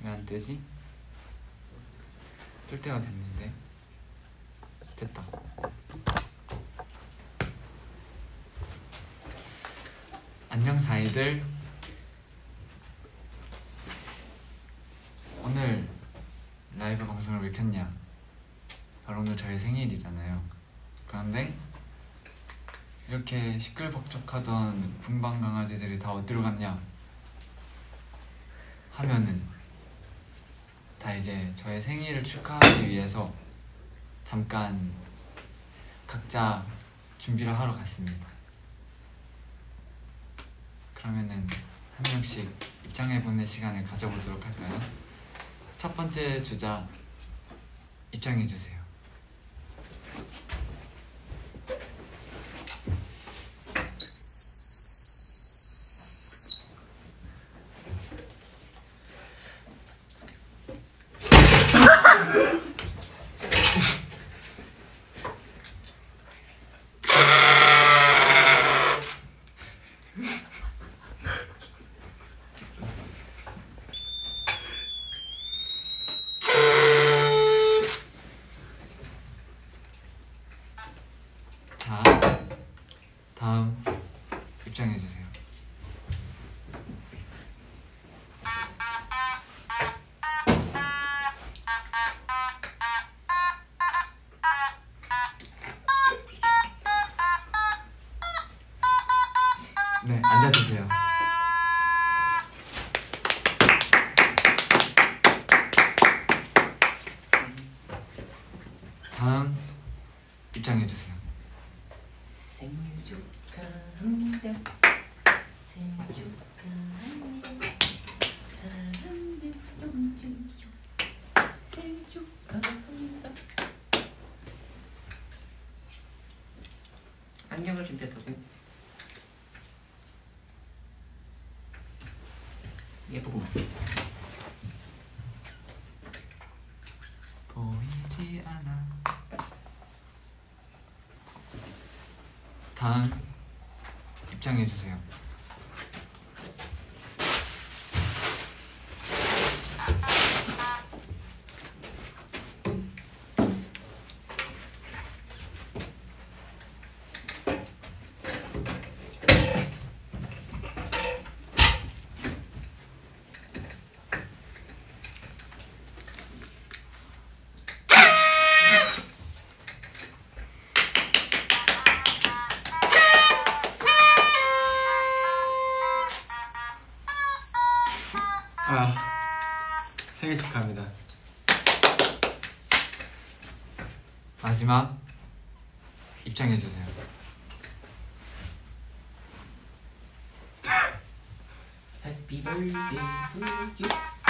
왜 안 뜨지? 뜰 때가 됐는데. 됐다. 안녕 사이들. 오늘 라이브 방송을 왜 켰냐? 바로 오늘 저의 생일이잖아요. 그런데 이렇게 시끌벅적하던 군방 강아지들이 다 어디로 갔냐 하면은 다 이제 저의 생일을 축하하기 위해서 잠깐 각자 준비를 하러 갔습니다. 그러면은 한 명씩 입장해보는 시간을 가져보도록 할까요? 첫 번째 주자 입장해주세요. 자, 다음 입장해주세요. 네, 앉아주세요. 다음 입장해주세요. 생일 축하합니다. 생일 축하합니다. 사랑하는 영준이 생일 축하합니다. 안경을 준비했다고? 예쁘구만. 보이지 않아. 다음 입장해주세요. 생일 축하합니다. 마지막 입장해주세요. Happy birthday to you.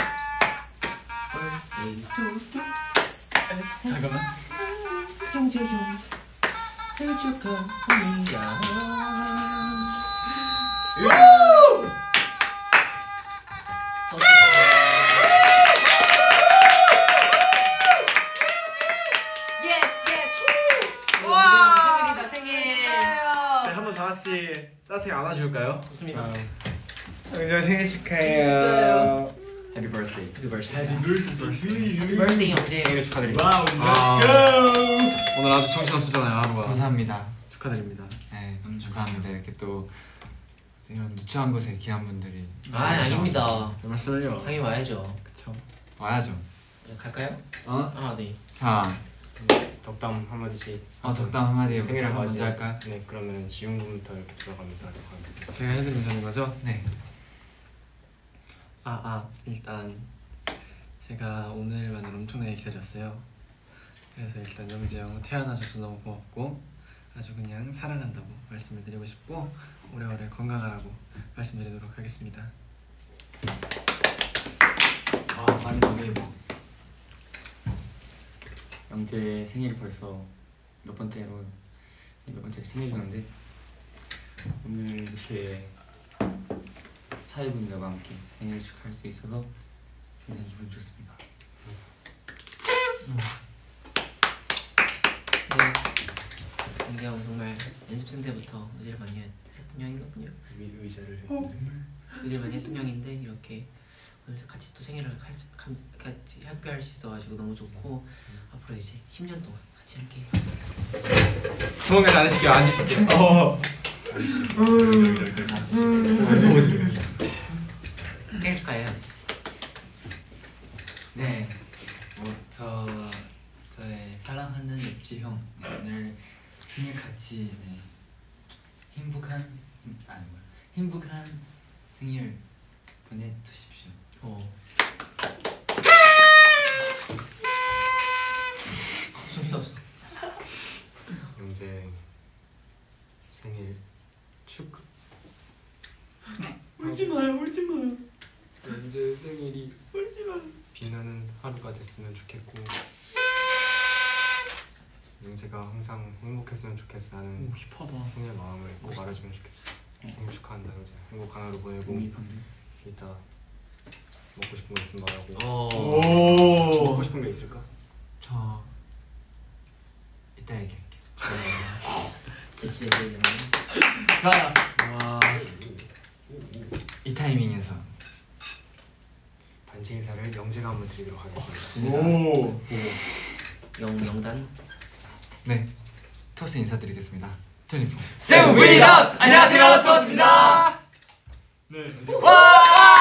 Birthday to you. 잠깐만. 형제형 생일 축하합니다. 따뜻하게 안아줄까요? 좋습니다. 영준 생일 축하해요. Happy birthday. Happy birthday. Happy birthday. Happy birthday 형제. 생일 축하드립니다. 와우, let's go. 오늘 아주 정신없었잖아요, 하루가. 감사합니다. 축하드립니다. 네, 감사합니다. 이렇게 또 이런 누추한 곳에 귀한 분들이. 아닙니다. 별 말씀을요. 당연히 와야죠. 그쵸. 와야죠. 갈까요? 어? 네. 자, 덕담 한마디씩. 덕담 한마디 생일을 먼저 할까요? 네, 그러면 지훈 군부터 이렇게 들어가면서 하도록 하겠습니다. 제가 해드리면 되는 거죠? 네. 일단 제가 오늘만을 엄청나게 기다렸어요. 그래서 일단 영재 형 태어나줘서 너무 고맙고 아주 그냥 사랑한다고 말씀을 드리고 싶고 오래오래 건강하라고 말씀드리도록 하겠습니다. 말이 너무 예뻐. 영재 생일 벌써 몇 번째 생일이었는데 오늘 이렇게 사회분들과 함께 생일 축하할 수 있어서 굉장히 기분 좋습니다. 네, 영재 형 정말 연습생 때부터 의지를 많이 했던 형이거든요. 의자를 의지를 많이 했던 형인데 이렇게 그래서 같이 또 생일을 같이 함께할 수 있어가지고 너무 좋고 앞으로 이제 10년 동안 같이 함께. 도망가지 않으실게요. 앉으실게요. 생일 축하해요. 네, 저의 사랑하는 엽지 형 오늘 생일 같이 행복한 생일 보내두십시오. 소리 없어. 영재 생일 축하. 울지 마요. 영재 생일이 빛나는 하루가 됐으면 좋겠고 영재가 항상 행복했으면 좋겠어. 나는 힙하다. 형의 마음을 꼭 알아주면 좋겠어. 생일 축하한다 영재. 행복한 하루 보내고 이따 먹고 싶은 거 있으면 말하고. 저 먹고 싶은 게 있을까? 저 이따 얘기할게요. 진짜 얘기해. 좋아요. 와. 이 타이밍에서 반지 인사를 영재가 한번 드리도록 하겠습니다. 오. 영단. 네, 토스 인사드리겠습니다. 24. Stay with us! 안녕하세요, 토스입니다. 네. 와!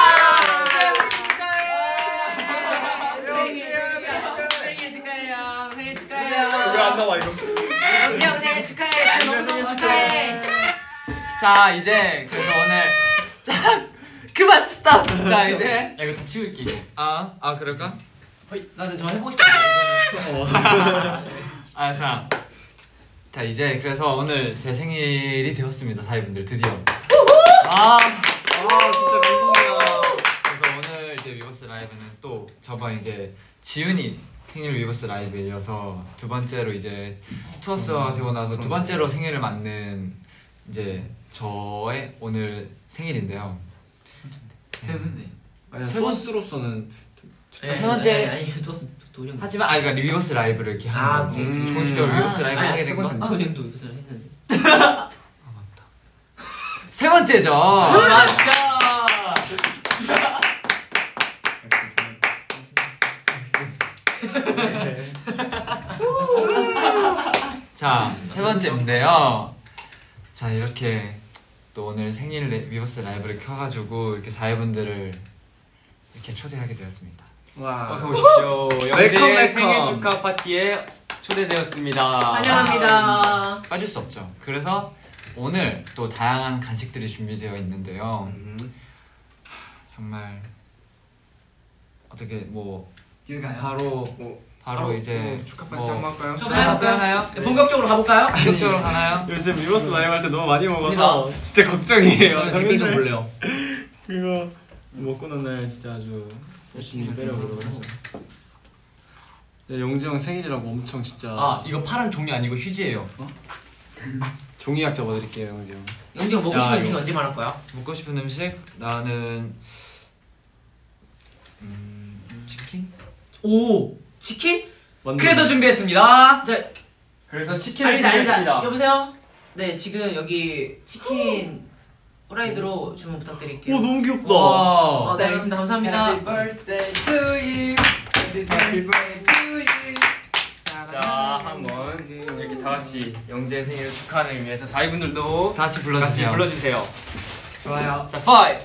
생일 축하해요. 생일 축하해요. 왜안 나와 이거? 형 생일 축하해. 너무 축하해. 자, 이제 그래서 오늘 자, 그만 스탑. 자, 이제 야 이거 다 치울게 이제. 그럴까? 나는 저 해보고 싶어. 자 이제 그래서 오늘 제 생일이 되었습니다, 사회분들 드디어. 진짜 감동이야. 그래서 오늘 이제 위버스 라이브는 또 저번 이제 지훈이 생일 위버스 라이브에 이어서 두 번째로 이제 투어스가 되고 나서 두 번째로 생일을 맞는 이제 저의 오늘 생일인데요. 세 번째. 아니 세 번- 소스로서는 세 번째. 아니 토스 도령. 하지만 그러니까 리버스 라이브를 이렇게 하는 거. 그치. 공식적으로 리버스 라이브 하게 된 건. 도령도 이것을 했는데. 세 번째죠. 맞다. 자, 세 번째인데요. 자, 이렇게 또 오늘 생일 위버스 라이브를 켜가지고 이렇게 사회분들을 이렇게 초대하게 되었습니다. 와. 어서 오십시오. 영재의 웰컴. 생일 축하 파티에 초대되었습니다. 환영합니다. 빠질 수 없죠. 그래서 오늘 또 다양한 간식들이 준비되어 있는데요. 정말 어떻게 뭐 뛸까요? 바로 이제 축하 파티 뭐 한번 할까요? 좀 해볼까요? 하나요? 네, 본격적으로 가볼까요? 본격적으로 가나요? 요즘 리버스 라이브 할 때 너무 많이 먹어서 진짜 걱정이에요. 저는 댓글 좀 볼래요. 그거 먹고 날 진짜 아주 열심히 때려보도록 하죠. 영재 형 생일이라고 엄청 진짜 이거 파란 종이 아니고 휴지예요. 종이약 접어드릴게요 영재 형. 영지 형 먹고 야, 싶은 이거. 음식 언제 말할 거야? 먹고 싶은 음식? 나는 치킨? 오 치킨? 그래서 준비했습니다. 자, 그래서 치킨을 아니다. 준비했습니다. 여보세요? 네 지금 여기 치킨 후라이드로 주문 부탁드릴게요. 오 너무 귀엽다. 네 알겠습니다. 감사합니다. Happy birthday to you. Happy birthday to you. 자, 한번 이렇게 다 같이 영재 생일을 축하하는 의미에서 사위분들도 다 같이 같이 불러주세요. 불러주세요. 좋아요. 자, 5,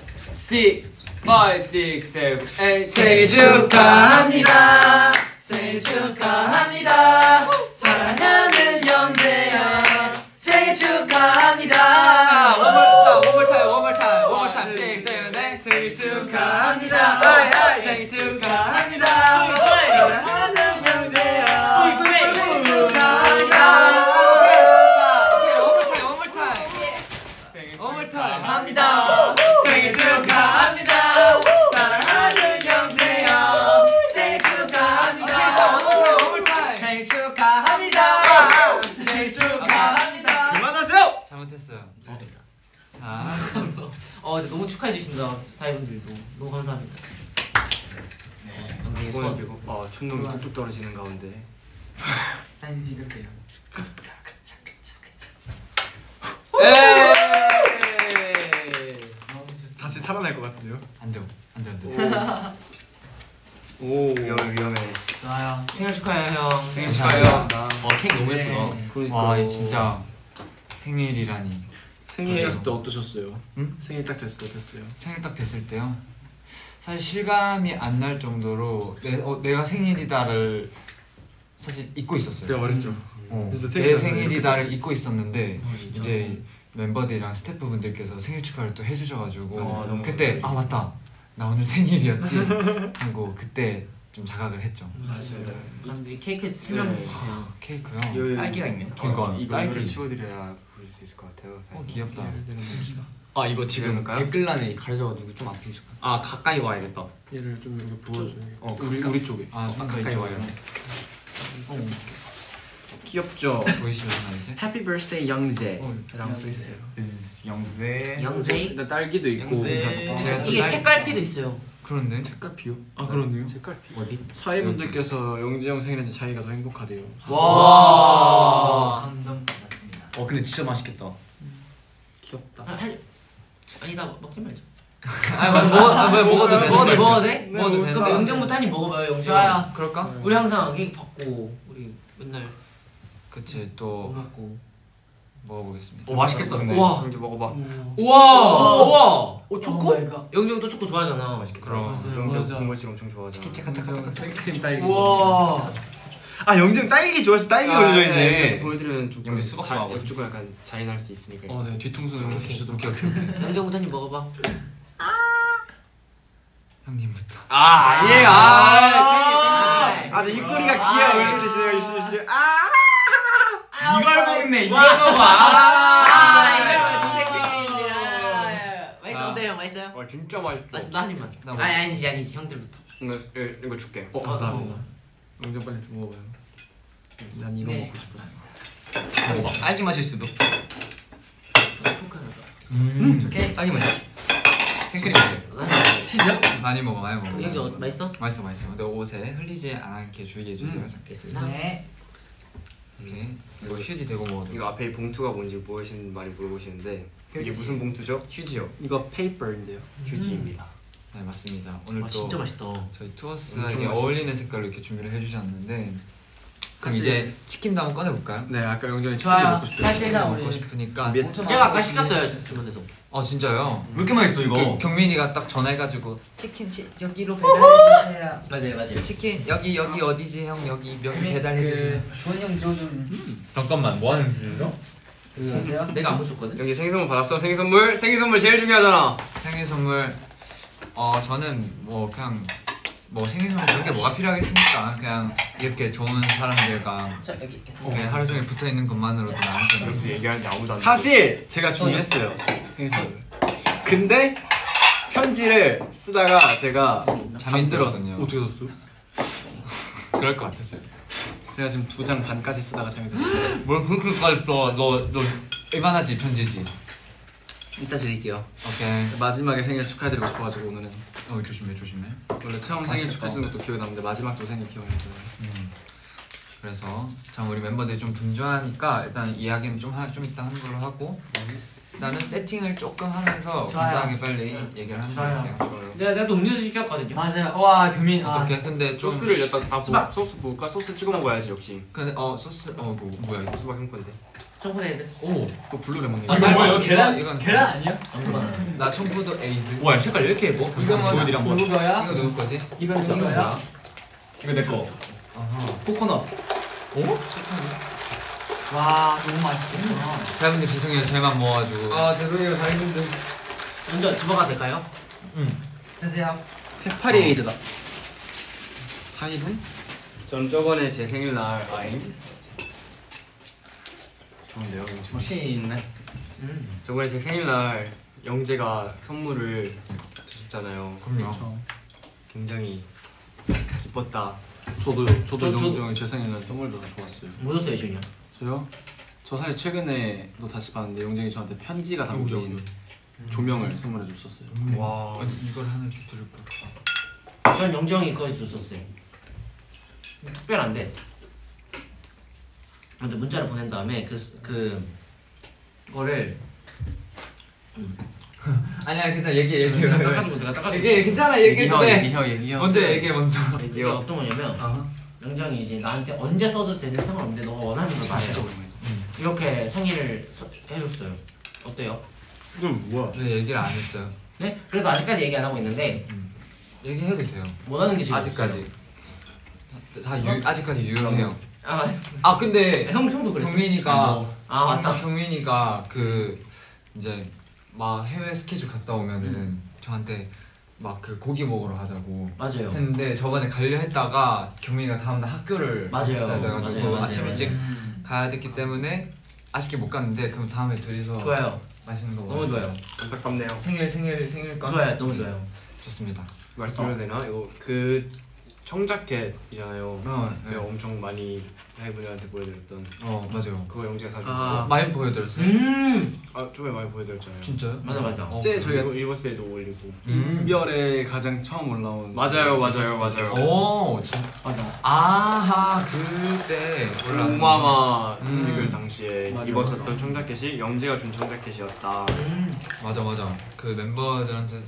6, 7, 8 생일 축하합니다. 생일 축하합니다. 사랑하는 영재야. 생일 축하합니다. one more time. 6, 7, 8 생일 축하합니다. 생일 축하합니다. 사랑하는 영재야. 생일 축하합니다. one more time. 합니다. 생일 축하합니다. 사랑하는 영재야. 생일 축하합니다. 생일 축하합니다. 생일 축하합니다. 그만하세요. 잘못했어요. 자, 근데 너무 축하해 주신다 사회분들도 너무 감사합니다. 네, 손을 들고 춤동이 뚝뚝 떨어지는 가운데 난 찍을게요. 다시 살아날 것 같은데요. 안 돼요. 안 돼. 오, 케이크 너무 네. 예쁘다. 그러니까. 와, 이 진짜 생일이라니. 생일이었을 때 어떠셨어요? 응? 생일 딱 됐을 때 어땠어요? 생일 딱 됐을 때요. 사실 실감이 안 날 정도로 내가 생일이다를 사실 잊고 있었어요. 제가 말했죠. 진짜 내 생일이다, 생일이다를 잊고 있었는데 진짜. 이제 멤버들이랑 스태프분들께서 생일 축하를 또 해주셔가지고 너무 그때 아 맞다 나 오늘 생일이었지 하고 그때 좀 자각을 했죠. 이 케이크 설명 해주세요. 케이크요. 딸기가 있네. 그러니까 이거 딸기. 이거를 치워드려야 보일 수 있을 것 같아요. 귀엽다. 아 이거 지금 그럴까요? 댓글란에 가려져가지고 좀 앞에 있을 거야. 아 가까이 와야겠다. 얘를 좀 여기 보여줘요. 우리 쪽에. 아 가까이 와요. 귀엽죠? 보이시려나 이제? Happy birthday 영재라고 써 있어요. 영세. 영세. 일단 딸기도 있고 영세. 제가 또 이게 딸- 책갈피도 있어요. 그런데 책갈피요? 아 그렇네요. 색깔피. 어디? 사회분들께서 영재 형 생일인데 자기가 더 행복하대요. 와. 감동 받았습니다. 근데 진짜 맛있겠다. 귀엽다. 아니 나 먹지 말자. 먹어도 돼. 먹어도 돼? 네, 먹어도 먹어도 돼. 돼. 영정부터 한입 먹어봐요. 영정. 좋아요. 그럴까? 우리 항상 케이크 받고 우리 맨날 그치 뭐 또 먹고. 먹어보겠습니다. 오 맛있겠다 근데. 우와. 먼저 먹어봐. 우와. 초코? 영정도 초코 좋아하잖아. 맛있겠다. 그럼. 영정 맞아. 군것질 엄청 좋아하잖아. 생크림 딸기. 우와. 아 영재 딸기 좋아해서 딸기 올려져 있네. 보여드리면 좀 영재 수박 좋아하거든. 조금 약간 잔인할 수 있으니까. 네 뒤통수는 진짜 오케이 오케이. 영정부터 한입 먹어봐. 형님부터. 아니에요. 아주 입꼬리가 귀여워. 왜 그러세요 유시. 이걸 먹네. 이걸 먹어. 맛있어 어때요? 맛있어요? 와 진짜 맛있어. 맛있어 나 한 입만. 나 먹어. 아니지 형들부터. 이거 줄게. 감사합니다. 영재 빨리 먹어봐요. 난 이거 네. 먹고 싶었어. 딸기 맛일 수도. 오케이. 딸기 맛. 생크림. 치즈? 많이 먹어 많이 먹어. 영정 맛있어? 맛있어 맛있어. 내 옷에 흘리지 않게 주의해 주세요. 알겠습니다. 네. 오케이. 이거 휴지 대고 먹어도. 이거 앞에 이 봉투가 뭔지 많이 물어보시는데 이게 무슨 봉투죠? 휴지요. 이거 페이퍼인데요. 휴지입니다. 네 맞습니다. 오늘 와 또 진짜 맛있다. 저희 투어스에게 엄청 맛있어. 어울리는 색깔로 이렇게 준비를 해주셨는데 그럼 사실- 이제 치킨도 한번 꺼내볼까요? 네 아까 영정이 치킨 좋아요. 먹고 싶어요. 사실 나 먹고 우리 싶으니까. 제가 아까 시켰어요 주문해서. 진짜요? 왜 이렇게 맛있어 이거? 그 경민이가 딱 전화해가지고 치킨 여기로 배달해주세요. 맞아요. 치킨 여기 어디지 형 여기 배달해주세요. 조은형 좀. 잠깐만 뭐 하는 중이죠? 안녕하세요. 내가 안무 줬거든. 여기 생일 선물 받았어. 생일 선물 제일 중요하잖아. 생일 선물 저는 뭐 그냥 뭐 생일 선물 그렇게 뭐가 필요하겠습니까? 그냥 이렇게 좋은 사람들과 자 여기 있습니다. 이렇게 하루 종일 붙어 있는 것만으로도 나한테 그렇지 얘기하는데 아무도 안 사실 제가 준비했어요. 생일 선물. 근데 편지를 쓰다가 제가 잠이 잠들었어요. 들었거든요. 어떻게 들었어? 그럴 것 같았어요. 제가 지금 2장 반까지 쓰다가 잠이 들었어요. 뭘 그렇게까지 너 일반하지 편지지. 이따 드릴게요. 오케이. 마지막에 생일 축하해드리고 싶어가지고 오늘은 조심해. 원래 처음 생일 축하해주는 것도 기억이 나는데 마지막도 생일 기억이 나요. 그래서 참 우리 멤버들이 좀 분주하니까 일단 이야기는 좀 이따 하는 걸로 하고 나는 세팅을 조금 하면서 좋아요. 간단하게 빨리 얘기를 하는 거 좋아요. 할게요. 내가 또 음료수 시켰거든요. 맞아요. 와 교민. 어떻게? 근데 좀 소스를 일단 다 수박. 소스 부을까? 소스 찍어 먹어야지 역시. 근데 소스 뭐야 이거? 수박 형 건데. 청포네이드. 오. 또 블루레몬이. 아, 이거 뭐예요? 계란? 이건 계란 아니야? 나 청포도 에이드. 와 색깔 왜 이렇게 예뻐? 보여드려 한번. 누구 거야? 이거 누구 거지? 이건 이거 누구 거야? 이거 내 거. 아하. 코코넛. 와 너무 맛있겠다. 사장님들 죄송해요 저희만 모아가지고. 죄송해요 잘했는데. 먼저 집어가도 될까요? 드세요. 페파리에이드다. 4인분? 전 저번에 제 생일날 좋은데요? 혹시 있네. 저번에 제 생일날 영재가 선물을 주셨잖아요. 그럼요. 굉장히 기뻤다. 저도요. 저도 저- 영정이 제 생일날 선물도 좋았어요. 뭐 줬어요 준이 형? 저요? 저 사실 최근에도 다시 봤는데 영정이 저한테 편지가 담긴 조명을 선물해 줬었어요. 와. 이걸 하나 이렇게 들을 거. 전 영정이 그거 줬었어요. 특별한데 먼저 문자를 보낸 다음에 그거를 아니야 괜찮아 얘기해. 내가 닦아주고 얘기해 괜찮아 얘기해도 돼. 얘기해요. 먼저 얘기해 먼저. 이게 어떤 거냐면 아하. 영정이 이제 나한테 언제 써도 되는 상관없는데 너가 원하는 걸 말해요. 이렇게 생일을 해줬어요. 어때요? 그럼 뭐야? 왜 얘기를 안 했어요? 네? 그래서 아직까지 얘기 안 하고 있는데 얘기해도 돼요. 원하는 게 지금 아직까지 없어요. 아직까지 유효해요. 아 근데 형도 그랬어. 경민이가 맞다. 경민이가 그 이제 막 해외 스케줄 갔다 오면은 저한테 막 그 고기 먹으러 가자고 맞아요. 했는데 저번에 가려 했다가 경민이가 다음날 학교를 맞아요. 갔어야 돼가지고 맞아요. 아침 맞아요. 일찍 가야 됐기 때문에 아쉽게 못 갔는데 그럼 다음에 둘이서 좋아요. 맛있는 거 너무 좋아요. 안타깝네요. 생일 건 좋아요. 너무 좋아요. 좋습니다. 말씀드려도 되나? 이거 그 청자켓이잖아요. 제가 네. 엄청 많이 하이분들한테 보여드렸던 맞아요. 그거 영재가 사준 아. 거. 많이 보여드렸어요. 저번에 많이 보여드렸잖아요. 진짜요? 맞아. 제 저희가 그리고 일버스에도 올리고. 인별에 가장 처음 올라온. 맞아요. 오, 맞아. 아하 그때 올랐네. 오마마 댓글 당시에 맞아, 입었었던 청자켓이 영재가 준 청자켓이었다. 맞아. 그 멤버들한테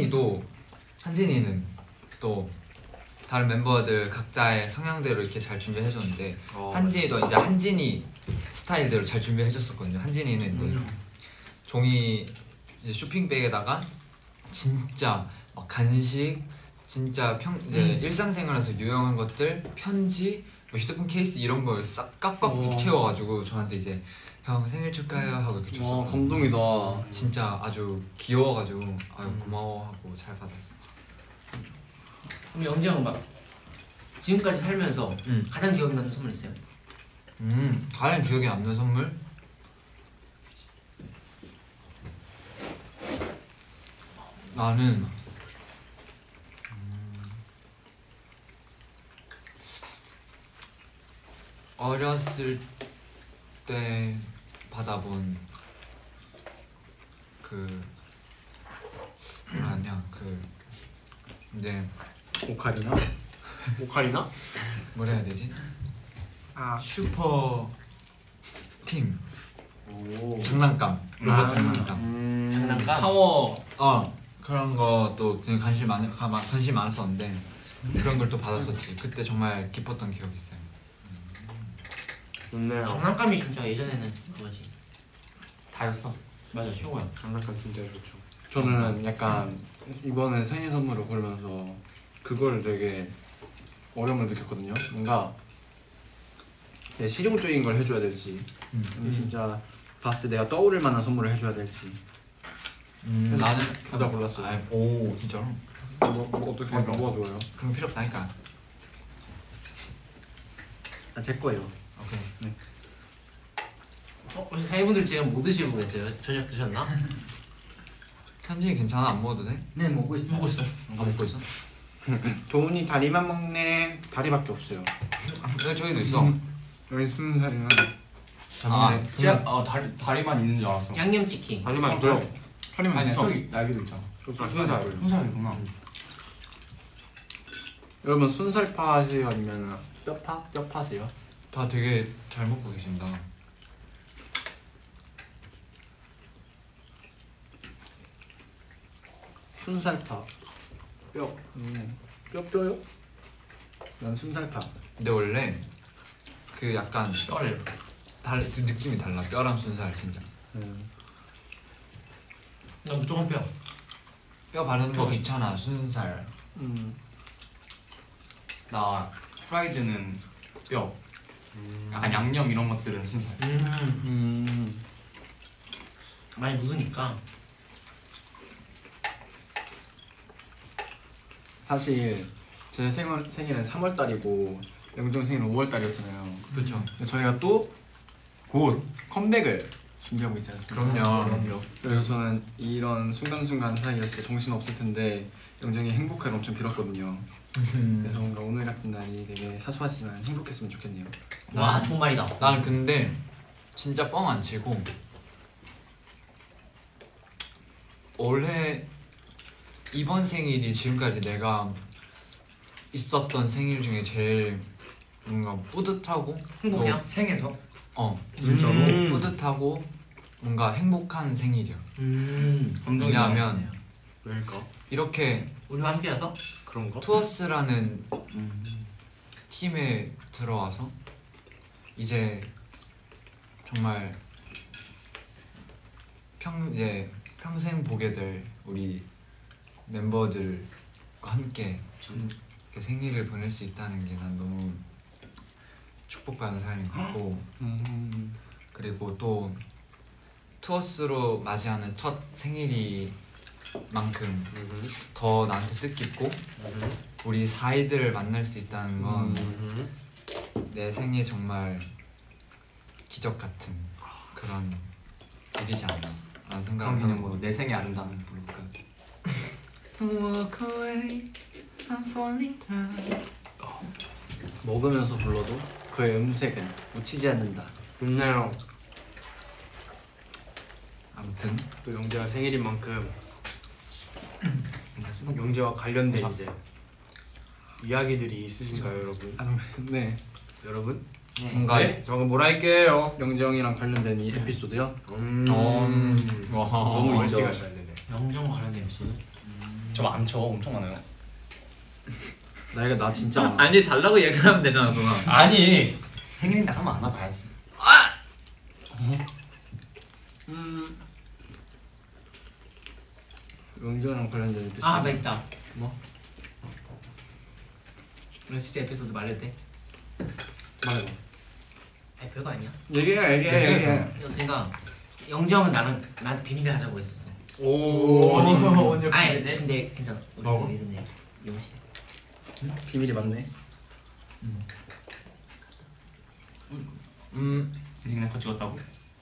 한진이는 또 다른 멤버들 각자의 성향대로 이렇게 잘 준비해줬는데 한진이도 이제 한진이 스타일대로 잘 준비해줬었거든요. 한진이는 이제 종이 이제 쇼핑백에다가 진짜 막 간식, 진짜 이제 일상생활에서 유용한 것들, 편지, 뭐 휴대폰 케이스 이런 걸 싹 꽉꽉 채워가지고 저한테 이제 형 생일 축하해요 하고 이렇게 줬어요. 감동이다. 진짜 아주 귀여워가지고 아유 고마워하고 잘 받았어. 그럼 영재 형 막 지금까지 살면서 응. 가장 기억에 남는 선물 있어요? 가장 기억에 남는 선물? 나는 어렸을 때 받아본 그 뭐라 하냐 그 이제 오카리나? 오카리나? 뭐라 해야 되지? 슈퍼 팀 장난감 로봇 장난감 장난감? 파워 그런 것도 되게 관심 많았었는데 그런 걸 또 받았었지. 그때 정말 기뻤던 기억이 있어요. 좋네요. 장난감이 진짜 예전에는 그거지. 다였어. 맞아, 최고야. 장난감 진짜 좋죠. 저는 약간 이번에 생일 선물을 고르면서 그걸 되게 어려움을 느꼈거든요. 뭔가 실용적인 걸 해줘야 될지 진짜 봤을 때 내가 떠오를 만한 선물을 해줘야 될지 나는 둘다 골랐어요. 오 진짜로? 어떻게 뭐가 좋아요? 그럼 필요 없다니까. 제 거예요. 오케이. 혹시 사회분들 지금 뭐 드시고 계세요? 저녁 드셨나? 현진이 괜찮아? 안 먹어도 돼? 네, 먹고 있어. 먹고 있어. 먹고 있어? 도훈이 다리만 먹네. 다리밖에 없어요. 네, 저희도 있어. 여기 20살이면 다리만 있는 줄 알았어. 양념치킨. 다리만 어, 있어요. 다리만 아니 있어. 저기 날개도 있잖아. 순살. 순살이구나. 여러분 순살파 하세요? 아니면 뼈파? 뼈파세요? 다 되게 잘 먹고 계신다. 순살파. 뼈. 뼈요? 난 순살파. 근데 원래 그 약간 뼈를. 그 느낌이 달라. 뼈랑 순살 진짜. 나 무조건 뼈. 뼈 바르는 거 귀찮아. 순살. 나 프라이드는 뼈. 약간 양념 이런 것들은 순살. 많이 묻으니까. 사실 제 생일은 3월달이고 영정 생일은 5월달이었잖아요. 그렇죠. 저희가 또 곧 컴백을 준비하고 있잖아요. 그럼요. 그래서 저는 이런 순간순간 사이에 진짜 정신 없을 텐데 영정이 행복하길 엄청 빌었거든요. 그래서 뭔가 오늘 같은 날이 되게 사소하지만 행복했으면 좋겠네요. 와, 좋은 말이다. 나는 근데 진짜 뻥 안 치고 올해 이번 생일이 지금까지 내가 있었던 생일 중에 제일 뭔가 뿌듯하고 행복해요? 생에서? 진짜로 뿌듯하고 뭔가 행복한 생일이야. 왜냐하면 왜일까? 이렇게 우리와 함께여서? 그런가? 투어스라는 팀에 들어와서 이제 정말 이제 평생 보게 될 우리 멤버들과 함께 이렇게 생일을 보낼 수 있다는 게 난 너무 축복받는 삶인 것 같고 그리고 또 투어스로 맞이하는 첫 생일이 만큼 더 나한테 뜻깊고 우리 사이들을 만날 수 있다는 건 내 생에 정말 기적 같은 그런 일이지 않나 라는 생각을 그럼 하는 그냥 내 생에 아름다운 부를까? Don't walk away, I'm falling down. 먹으면서 불러도 그의 음색은 묻히지 않는다. 좋네요. 아무튼 또 영재가 생일인 만큼 영재와 관련된 이제 이야기들이 있으신가요, 여러분? 네. 여러분? 뭔가 네? 저 방금 뭐라 할게요? 영재 형이랑 관련된 이 에피소드요. 와, 너무 있죠. 멀티가 잘 되네. 영정 관련된 에피소드? 저 많죠. 엄청 많아요. 나이가 나 진짜 많아. 아니 달라고 얘기하면 되잖아 그만. 아니 생일인데 한번 안아봐야지. 영재 형이랑 관련된 에피소드. 아 맵다. 뭐? 나 진짜 에피소드 말해도 돼? 말해봐. 아니 별거 아니야. 얘기해. 그러니까 영정은 나한테 비밀을 하자고 했었어. 오늘 아니 근데 괜찮아. 우리 예전에 미용실. 비밀이 많네. 생일 같이 찍었다고?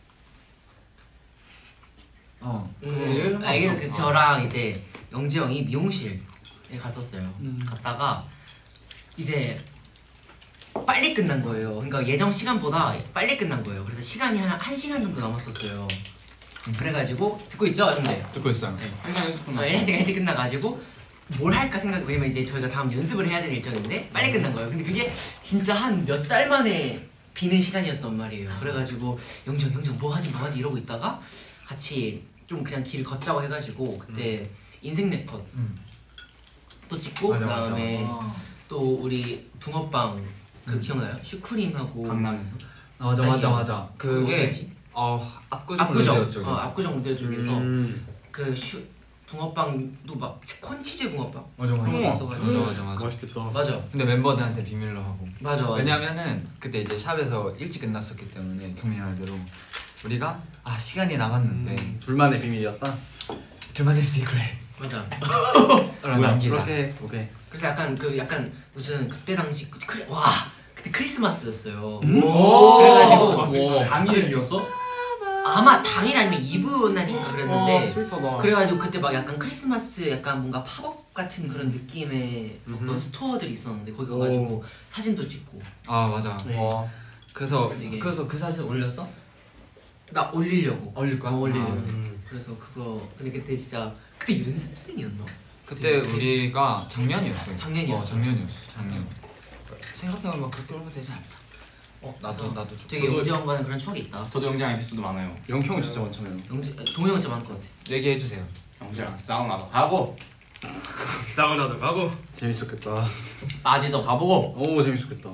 이게 그 저랑 이제 영재 형이 미용실에 갔었어요. 갔다가 이제 빨리 끝난 거예요. 그러니까 예정 시간보다 빨리 끝난 거예요. 그래서 시간이 한 1시간 정도 남았었어요. 그래가지고 듣고 있죠, 형들? 듣고 있어요. 일찍 끝나가지고 뭘 할까 생각. 왜냐면 이제 저희가 다음 연습을 해야 되는 일정인데 빨리 끝난 거예요. 근데 그게 진짜 한 몇 달 만에 비는 시간이었단 말이에요. 그래가지고 영정 뭐 하지 이러고 있다가 같이 좀 그냥 길 걷자고 해가지고 그때 인생 네컷 또 찍고 맞아, 그다음에 또 우리 붕어빵 그 기억나요? 슈크림하고 강남에서. 맞아. 그게 어디지? 압구정 무대 쪽에. 압구정 무대 쪽에서 그 붕어빵도 막 콘치즈 붕어빵 그런 거 있어가지고 맞아. 맛있겠다. 맞아 근데 멤버들한테 비밀로 하고. 맞아. 왜냐면은 그때 이제 샵에서 일찍 끝났었기 때문에 경민 말대로 우리가 시간이 남았는데 둘만의 비밀이었다. 둘만의 시크릿. 맞아. 남기자. 그렇게 오케이. 그래서 약간 무슨 그때 당시 그때 크리스마스였어요. 오. 그래가지고 당일이었어? 아마 당일 아니면 이브 날인가 그랬는데 스위터다. 그래가지고 그때 막 약간 크리스마스 약간 뭔가 팝업 같은 그런 느낌의 어떤 스토어들이 있었는데 거기 가가지고 사진도 찍고. 맞아. 네. 그래서 되게- 그 사진 올렸어? 나 올리려고. 올릴 거야? 올리려고. 그래서 그거 근데 그때 진짜 그때 연습생이었나? 그때 우리가 작년이었어. 작년이었어. 작년. 생각해보면 막 그렇게 오래 되지 않았다. 나도 좀. 되게 영재형과는 그런 추억이 있다. 저도 영장 에피소드 많아요. 영형은 진짜 많잖아요. 동호 형 진짜 많을 것 같아. 얘기해 주세요. 영재랑 사우나도 가고 사우나도 가고 재밌었겠다. 따지도 가보고 오 재밌었겠다.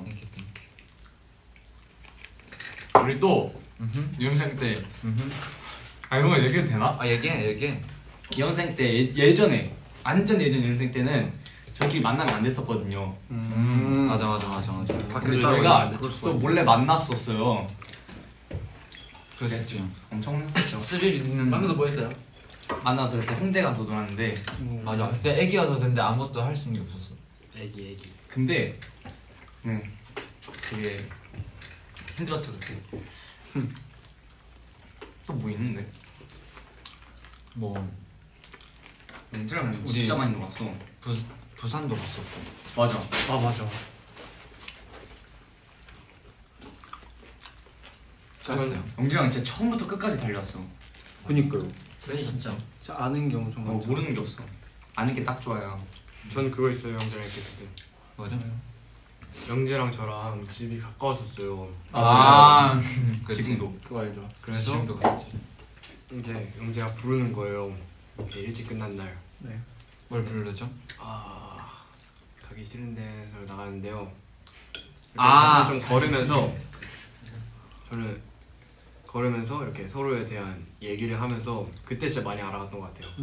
우리 또 유영생 때 이거 얘기해도 되나? 얘기해. 기영생 때 예전에 완전 예전 연생 때는 저끼리 만나면 안 됐었거든요. 맞아. 그래서 저희가 또 몰래 만났었어요. 그랬지. 엄청 했었죠. 스릴 있는. 만나서 뭐 했어요? 만나서 이렇게 홍대 가서 놀았는데 맞아. 그때 애기여서 근데 아무것도 할 수 있는 게 없었어. 애기. 근데 되게 힘들었죠 그때. 또 뭐 있는데? 뭐 영재랑 우리- 진짜 많이 놀았어. 부산도 갔었고. 맞아. 맞아. 잘했어요. 영재랑 진짜 처음부터 끝까지 달렸어. 그니까요. 그래 진짜. 진짜 아는 게 엄청 많죠. 모르는 게 없어. 아는 게 딱 좋아요. 전 그거 있어요, 영재랑 했을 때. 맞아. 영재랑 저랑 집이 가까웠었어요. 그치. 지금도. 그거 알죠. 그래서 지금도 갔지. 이제 영재가 부르는 거예요. 이렇게 일찍 끝난 날. 네. 뭘 부르죠? 가기 싫은 데서 나가는데요. 아. 좀 걸으면서 저는 걸으면서 이렇게 서로에 대한 얘기를 하면서 그때 진짜 많이 알아갔던 것 같아요.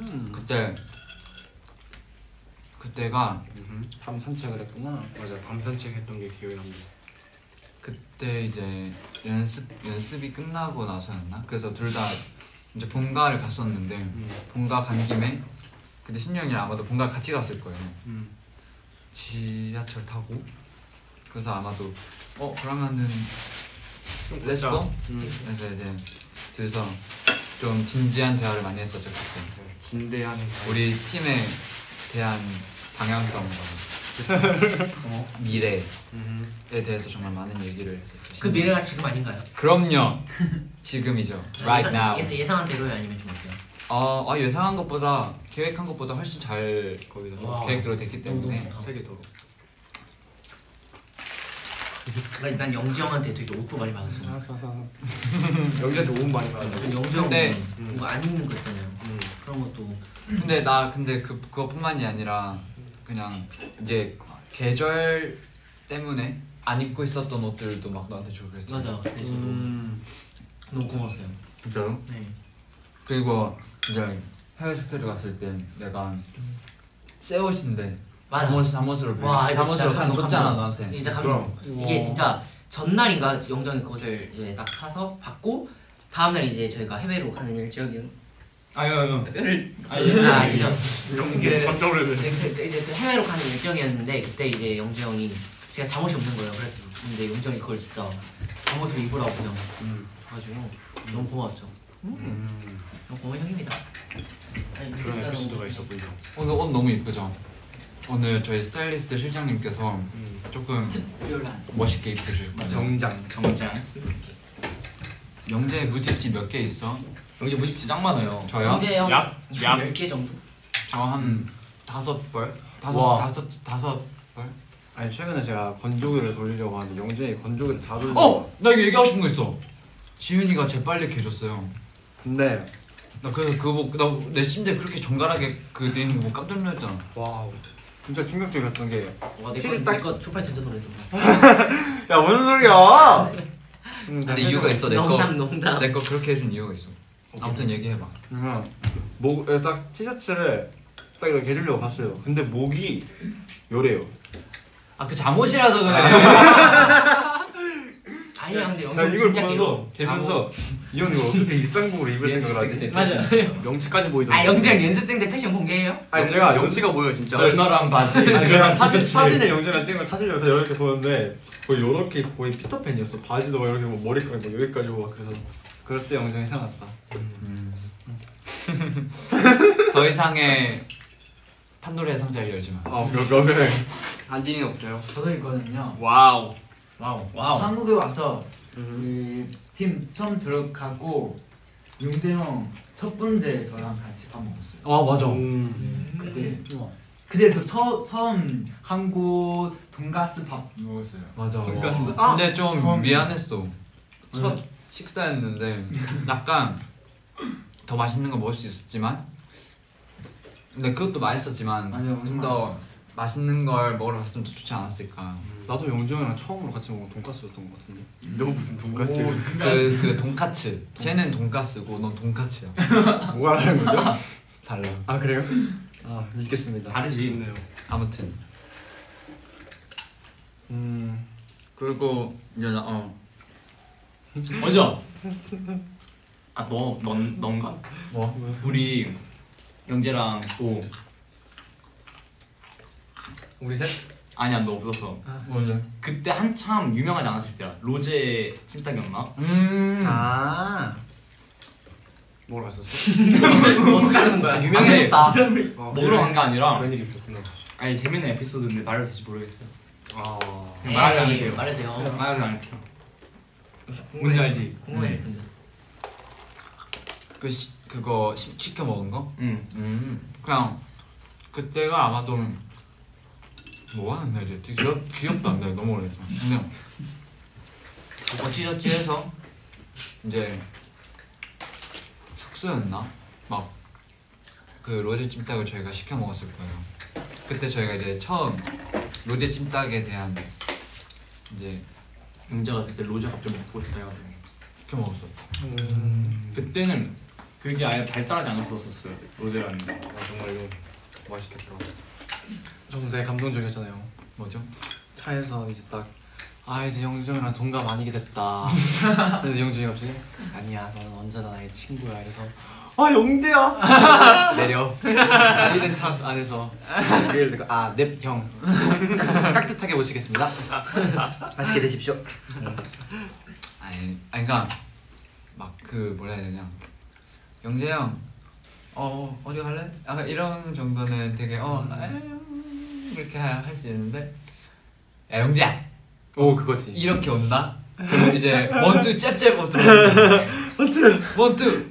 그때가 밤 산책을 했구나. 맞아요. 밤 산책했던 게 기억이 납니다. 그때 이제 연습이 끝나고 나서였나? 그래서 둘 다 이제 본가를 갔었는데 본가 간 김에 근데 신유 형이랑 아마도 본가 같이 갔을 거예요. 지하철 타고 그래서 아마도 그러면은 렛츠고? 그래서 이제 둘이서 좀 진지한 대화를 많이 했었죠 그때. 진대한 우리 팀에 대한 방향성과 미래에 대해서 정말 많은 얘기를 했었죠. 그 미래가 지금 아닌가요? 그럼요. 지금이죠. Right now. 예상한 대로요 아니면 좀 어때요? 예상한 것보다 계획한 것보다 훨씬 잘 거기다 계획대로 됐기 때문에 세개 더. 난 영지 형한테 되게 옷도 많이 받았어. 영재한테 오분 많이 받았는데. 영지 형 근데 뭔가 안 입는 거 있잖아요. 그런 것도. 근데 그것뿐만이 아니라 그냥 이제 계절 때문에 안 입고 있었던 옷들도 막 너한테 주고 그랬죠. 맞아. 그때 저도 너무 고마웠어요. 진짜요? 네. 그리고 이제 해외 스케줄 갔을 때 내가 새 옷인데 맞아. 잠옷으로 와, 이거 잠옷으로 진짜 한 줬잖아 감동. 너한테. 이제 감동. 이게 진짜 전날인가 영정이 그것을 이제 딱 사서 받고 다음 날 이제 저희가 해외로 가는 일정이요. 아니요. 아니죠. 이게 깜짝 놀랐네. 이제 그 해외로 가는 일정이었는데 그때 이제 영주 형이 제가 잠옷이 없는 거예요. 그래서 근데 영주 형이 그걸 진짜 잠옷을 입으라고 그냥 줘가지고 너무 고마웠죠. 너무 고마운 형입니다. 아니, 그런 에피소드가 있었군요. 오늘 옷 너무 이쁘죠? 오늘 저희 스타일리스트 실장님께서 조금 특별한 멋있게 입혀주셨거든요. 정장. 영재 무지티 몇 개 있어? 여기 무지티 짱 많아요. 저요? 영재 형 약? 10개 정도? 저 한 5벌? 와. 다섯 벌? 아니 최근에 제가 건조기를 돌리려고 하는데 영재이 건조기를 다 돌려. 나 이거 얘기하고 싶은 거 있어. 지윤이가 재빨리 해줬어요. 근데 나 그래서 나내 침대에 그렇게 정갈하게 그 돼 있는 거 깜짝 놀랐잖아. 와우. 진짜 충격적이었던 게. 와, 실을 딱- 내거 초파에 던져 놓으랬어. 야 무슨 소리야? 근데 이유가 있어. 농담. 내 거 그렇게 해준 이유가 있어. 아무튼 얘기해봐. 그러면 목에 딱 티셔츠를 딱 이렇게 해주려고 갔어요. 근데 목이 요래요. 그 잠옷이라서 그래. 아니야 근데 나 영정 이걸 진짜 보면서 이 형이 어떻게 일상복으로 입을 생각을 하지? 맞아. 명치까지 보이던데. 영정 연습생 때 패션 공개해요? 아니 제가 명치가 보여 진짜. 얼마랑 바지. 사진에 영재랑 찍은 걸 사진을 다 이렇게 보는데 거의 요렇게 거의 피터팬이었어. 바지도 막 이렇게 뭐 머리카락 뭐 여기까지 오고 그래서 그럴 때 영정이 생각났다. 더 이상의 판도라의 상자를 열지 마. 그래. 한진이는 없어요. 저도 있거든요. 와우. 한국에 와서 그 팀 처음 들어가고 용재 형 첫 번째 저랑 같이 밥 먹었어요. 맞아. 그때 그래서 처음 한국 돈가스 밥 먹었어요. 맞아. 돈가스? 근데 좀 처음이야. 미안했어. 첫 식사였는데 약간 더 맛있는 거 먹을 수 있었지만, 근데 그것도 맛있었지만 맞아, 좀 더 맛있는 걸 먹으러 갔으면 더 좋지 않았을까. 나도 영재 형이랑 처음으로 같이 먹은 돈가스였던 것 같은데. 너 무슨 돈가스? 그 돈까츠. 쟤는 돈까스고 넌 돈까츠야. 뭐가 다른 거죠? 달라. 아 그래요? 아 믿겠습니다. 다르지. 있네요. 아무튼 음. 그리고 이제 먼저. 넌가? 뭐? 우리 영재랑 또 우리 셋? 아니야 너 없었어. 뭐냐? 그때 한참 유명하지 않았을 때야. 로제 찜닭이었나? 아. 먹으러 갔었어? 어떻게 하는 거야? 유명했다. 어, 먹으러 간 게 아니라 그런 일이 있었구나. 아니 재밌는 에피소드인데 말해도 될지 모르겠어요. 아. 그냥 말하지 않을게요. 말해도 돼요. 말하지 않을게요. 뭔지 알지? 궁금해 텐데. 그거 시켜 먹은 거? 응. 그냥 그때가 아마도 뭐 하는 날이었지? 기억도 안 나요. 너무 오래됐어. 그냥 어찌저찌 해서 이제 숙소였나? 막 그 로제 찜닭을 저희가 시켜 먹었을 거예요. 그때 저희가 이제 처음 로제 찜닭에 대한 이제 영재가 그때 로제 갑자기 먹고 싶다 해가지고 시켜 먹었어. 그때는 그게 아예 발달하지 않았었어요 로제라는 게. 정말로 맛있겠다. 저도 되게 감동적이었잖아요. 뭐죠? 차에서 이제 딱 이제 영정이랑 동갑 아니게 됐다. 근데 영정이 갑자기 아니야 너는 언제나 나의 친구야. 그래서 영재야 내려. 달리는 차 안에서 얘기를 듣고 넵 형. 깍듯하게 모시겠습니다. 맛있게 드십시오. 아니 그러니까 막 그 뭐라 해야 되냐. 영재 형 어디 갈래? 약간 이런 정도는 되게 이렇게 할 수 있는데 야 영재야 오 그거지. 이렇게 온다? 그럼 이제 원투 잽잽 들어. 원투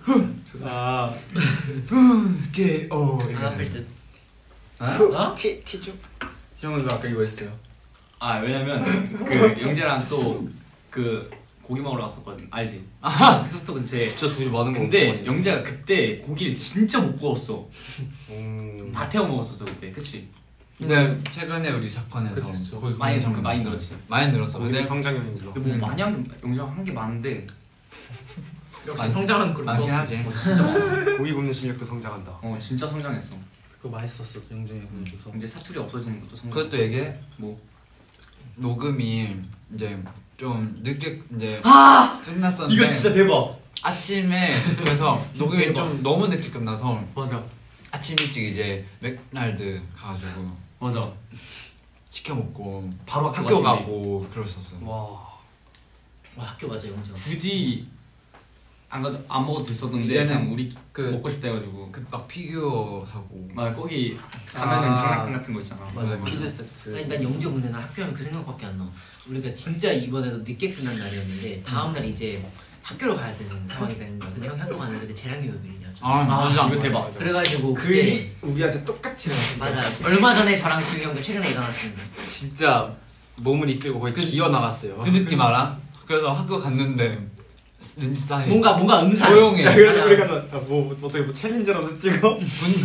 이렇게 안 아플 듯. 티죠? 형은 왜 아까 이거 했어요? 왜냐면 그 영재랑 또 그 고기 먹으러 갔었거든. 알지? 숙소 근처에. 진짜 둘이 많은 거. 근데 영재가 그때 고기를 진짜 못 구웠어. 다 태워 먹었었어 그때. 그치? 근데 최근에 우리 사건에서 그치, 거의 많이 정도 많이 늘었지. 많이 늘었어. 근데 근데 성장형인 줄로. 근데 뭐 많이 한 게 영재가 한 게 많은데 역시 성장하는 걸 많긴 배웠어. 하지. 고기 굽는 실력도 성장한다. 진짜 성장했어. 그거 맛있었어 영정이 보내줘서. 이제 사투리 없어지는 것도 성장. 그것도 얘기해. 뭐 녹음이 이제 좀 늦게 이제 끝났었는데 이거 진짜 대박. 아침에 그래서 녹음이 대박. 좀 너무 늦게 끝나서 맞아. 아침 일찍 이제 맥날드 가가지고 맞아. 시켜 먹고 바로 학교 갔지. 가고 그랬었어. 와. 학교 맞아 영재. 굳이 안 먹어도 됐었는데 얘는 그냥 우리 그 먹고 싶다 해가지고. 그 막 피규어 사고 맞아 거기 가면은 장난감 같은 거 있잖아. 맞아. 퀴즈 세트. 아니 난 영재 근데 나 학교 하면 그 생각밖에 안 나. 우리가 진짜 이번에도 늦게 끝난 날이었는데 다음 날 이제 학교로 가야 되는 상황이 되는 거야. 근데 형이 학교 가는데 그때 재량이 요일이냐. 맞아. 이거 대박. 그래가지고 그 그때 일이 우리한테 똑같이 나왔어. 맞아. 얼마 전에 저랑 지우 형도 최근에 일어났습니다. 진짜 몸을 이끌고 거의 기어 나갔어요. 그 느낌 알아? 그래서 학교 갔는데 왠지 싸해. 뭔가 음산. 조용해. 그래서 우리가 뭐 어떻게 뭐 챌린저라도 찍어?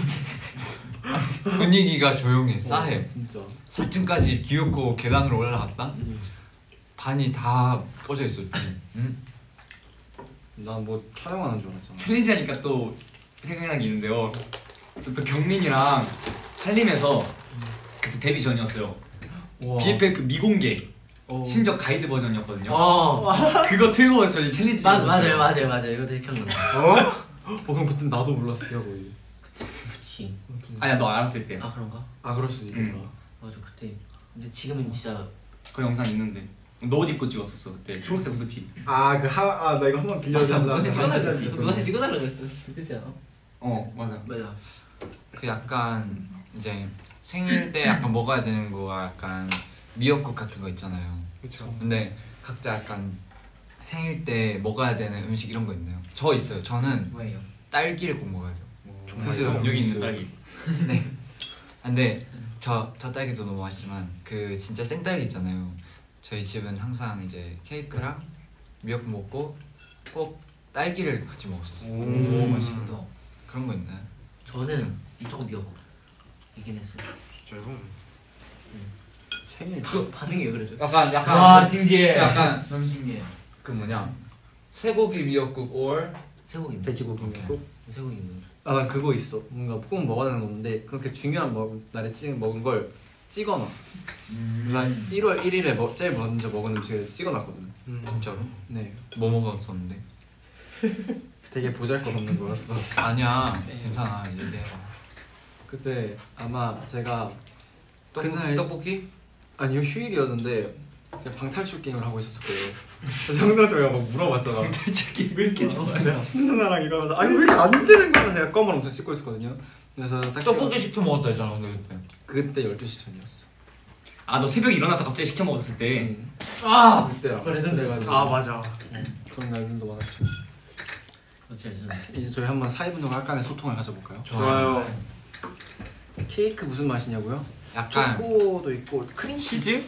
분위기가 조용해. 싸해. 진짜. 4층까지 기어코 계단으로 올라갔다. 반이 다 꺼져 있었지. 응? 난 뭐 촬영하는 줄 알았잖아. 챌린지하니까 또 생각나는 게 있는데요. 저 또 경민이랑 한림에서 그때 데뷔 전이었어요. BFF 그 미공개 신적 가이드 버전이었거든요. 그거 틀고 저희 챌린지 맞아요. 이거 기억나. 그럼 그때 나도 몰랐을 때야 거의. 그치. 아니야 너 알았을 때. 아 그런가? 그럴 수도 있겠다. 맞아 그때. 근데 지금은 진짜 그 영상 있는데 너 옷 입고 찍었었어 그때 초록색 후드티. 나 이거 한번 빌려줘. 누구한테 찍어달라 티. 누구한테 찍어달라 그랬어. 그렇지 않아? 맞아. 맞아. 그 약간 이제 생일 때 약간 먹어야 되는 거가 약간 미역국 같은 거 있잖아요. 그렇죠. 근데 각자 약간 생일 때 먹어야 되는 음식 이런 거 있나요? 저 있어요. 저는 뭐예요? 딸기를 꼭 먹어야 돼요. 드세요. 여기 있는 딸기. 네. 근데 저 딸기도 너무 맛있지만 그 진짜 생딸기 있잖아요. 저희 집은 항상 이제 케이크랑 미역국 먹고 꼭 딸기를 같이 먹었었어요. 오 맛있겠다. 그런 거 있나요? 저는 무조건 미역국. 이긴 했어요. 진짜요? 생일. 그 반응이 왜 그러죠? 약간 신기해. 약간 너무 신기해. 그 뭐냐 쇠고기 미역국 or 쇠고기입니다. 돼지고기 미역국. 쇠고기입니다. 난 그거 있어. 뭔가 꼭 먹어야 되는 건데 그렇게 중요한 날에 먹은 걸 찍어놔. 난 1월 1일에 제일 먼저 먹은 음식을 찍어놨거든. 진짜로? 네. 뭐 먹었었는데? 되게 보잘것없는 거였어. 아니야 괜찮아 얘기해봐. 그때 아마 제가 그날 떡볶이? 아니요 휴일이었는데 제가 방탈출 게임을 하고 있었을 거예요. 그래서 형들한테 내가 막 물어봤잖아. 방탈출 게임 왜 이렇게 좋아해? 내가 친누나랑 이거 하면서 아니 왜 이렇게 안 되는 거야? 제가 껌을 엄청 씹고 있었거든요. 그래서 딱 떡볶이 시켜 먹었다 했잖아 근데 그때. 그때 12시 전이었어. 너 새벽에 일어나서 갑자기 시켜 먹었을 때. 그때야. 그래서 맞아. 그런 날들도 많았죠. 그렇지. 이제 저희 한번 4,2분 정도 약간의 소통을 가져볼까요? 좋아요. 케이크 무슨 맛이냐고요? 약간 초코도 있고 크림 치즈?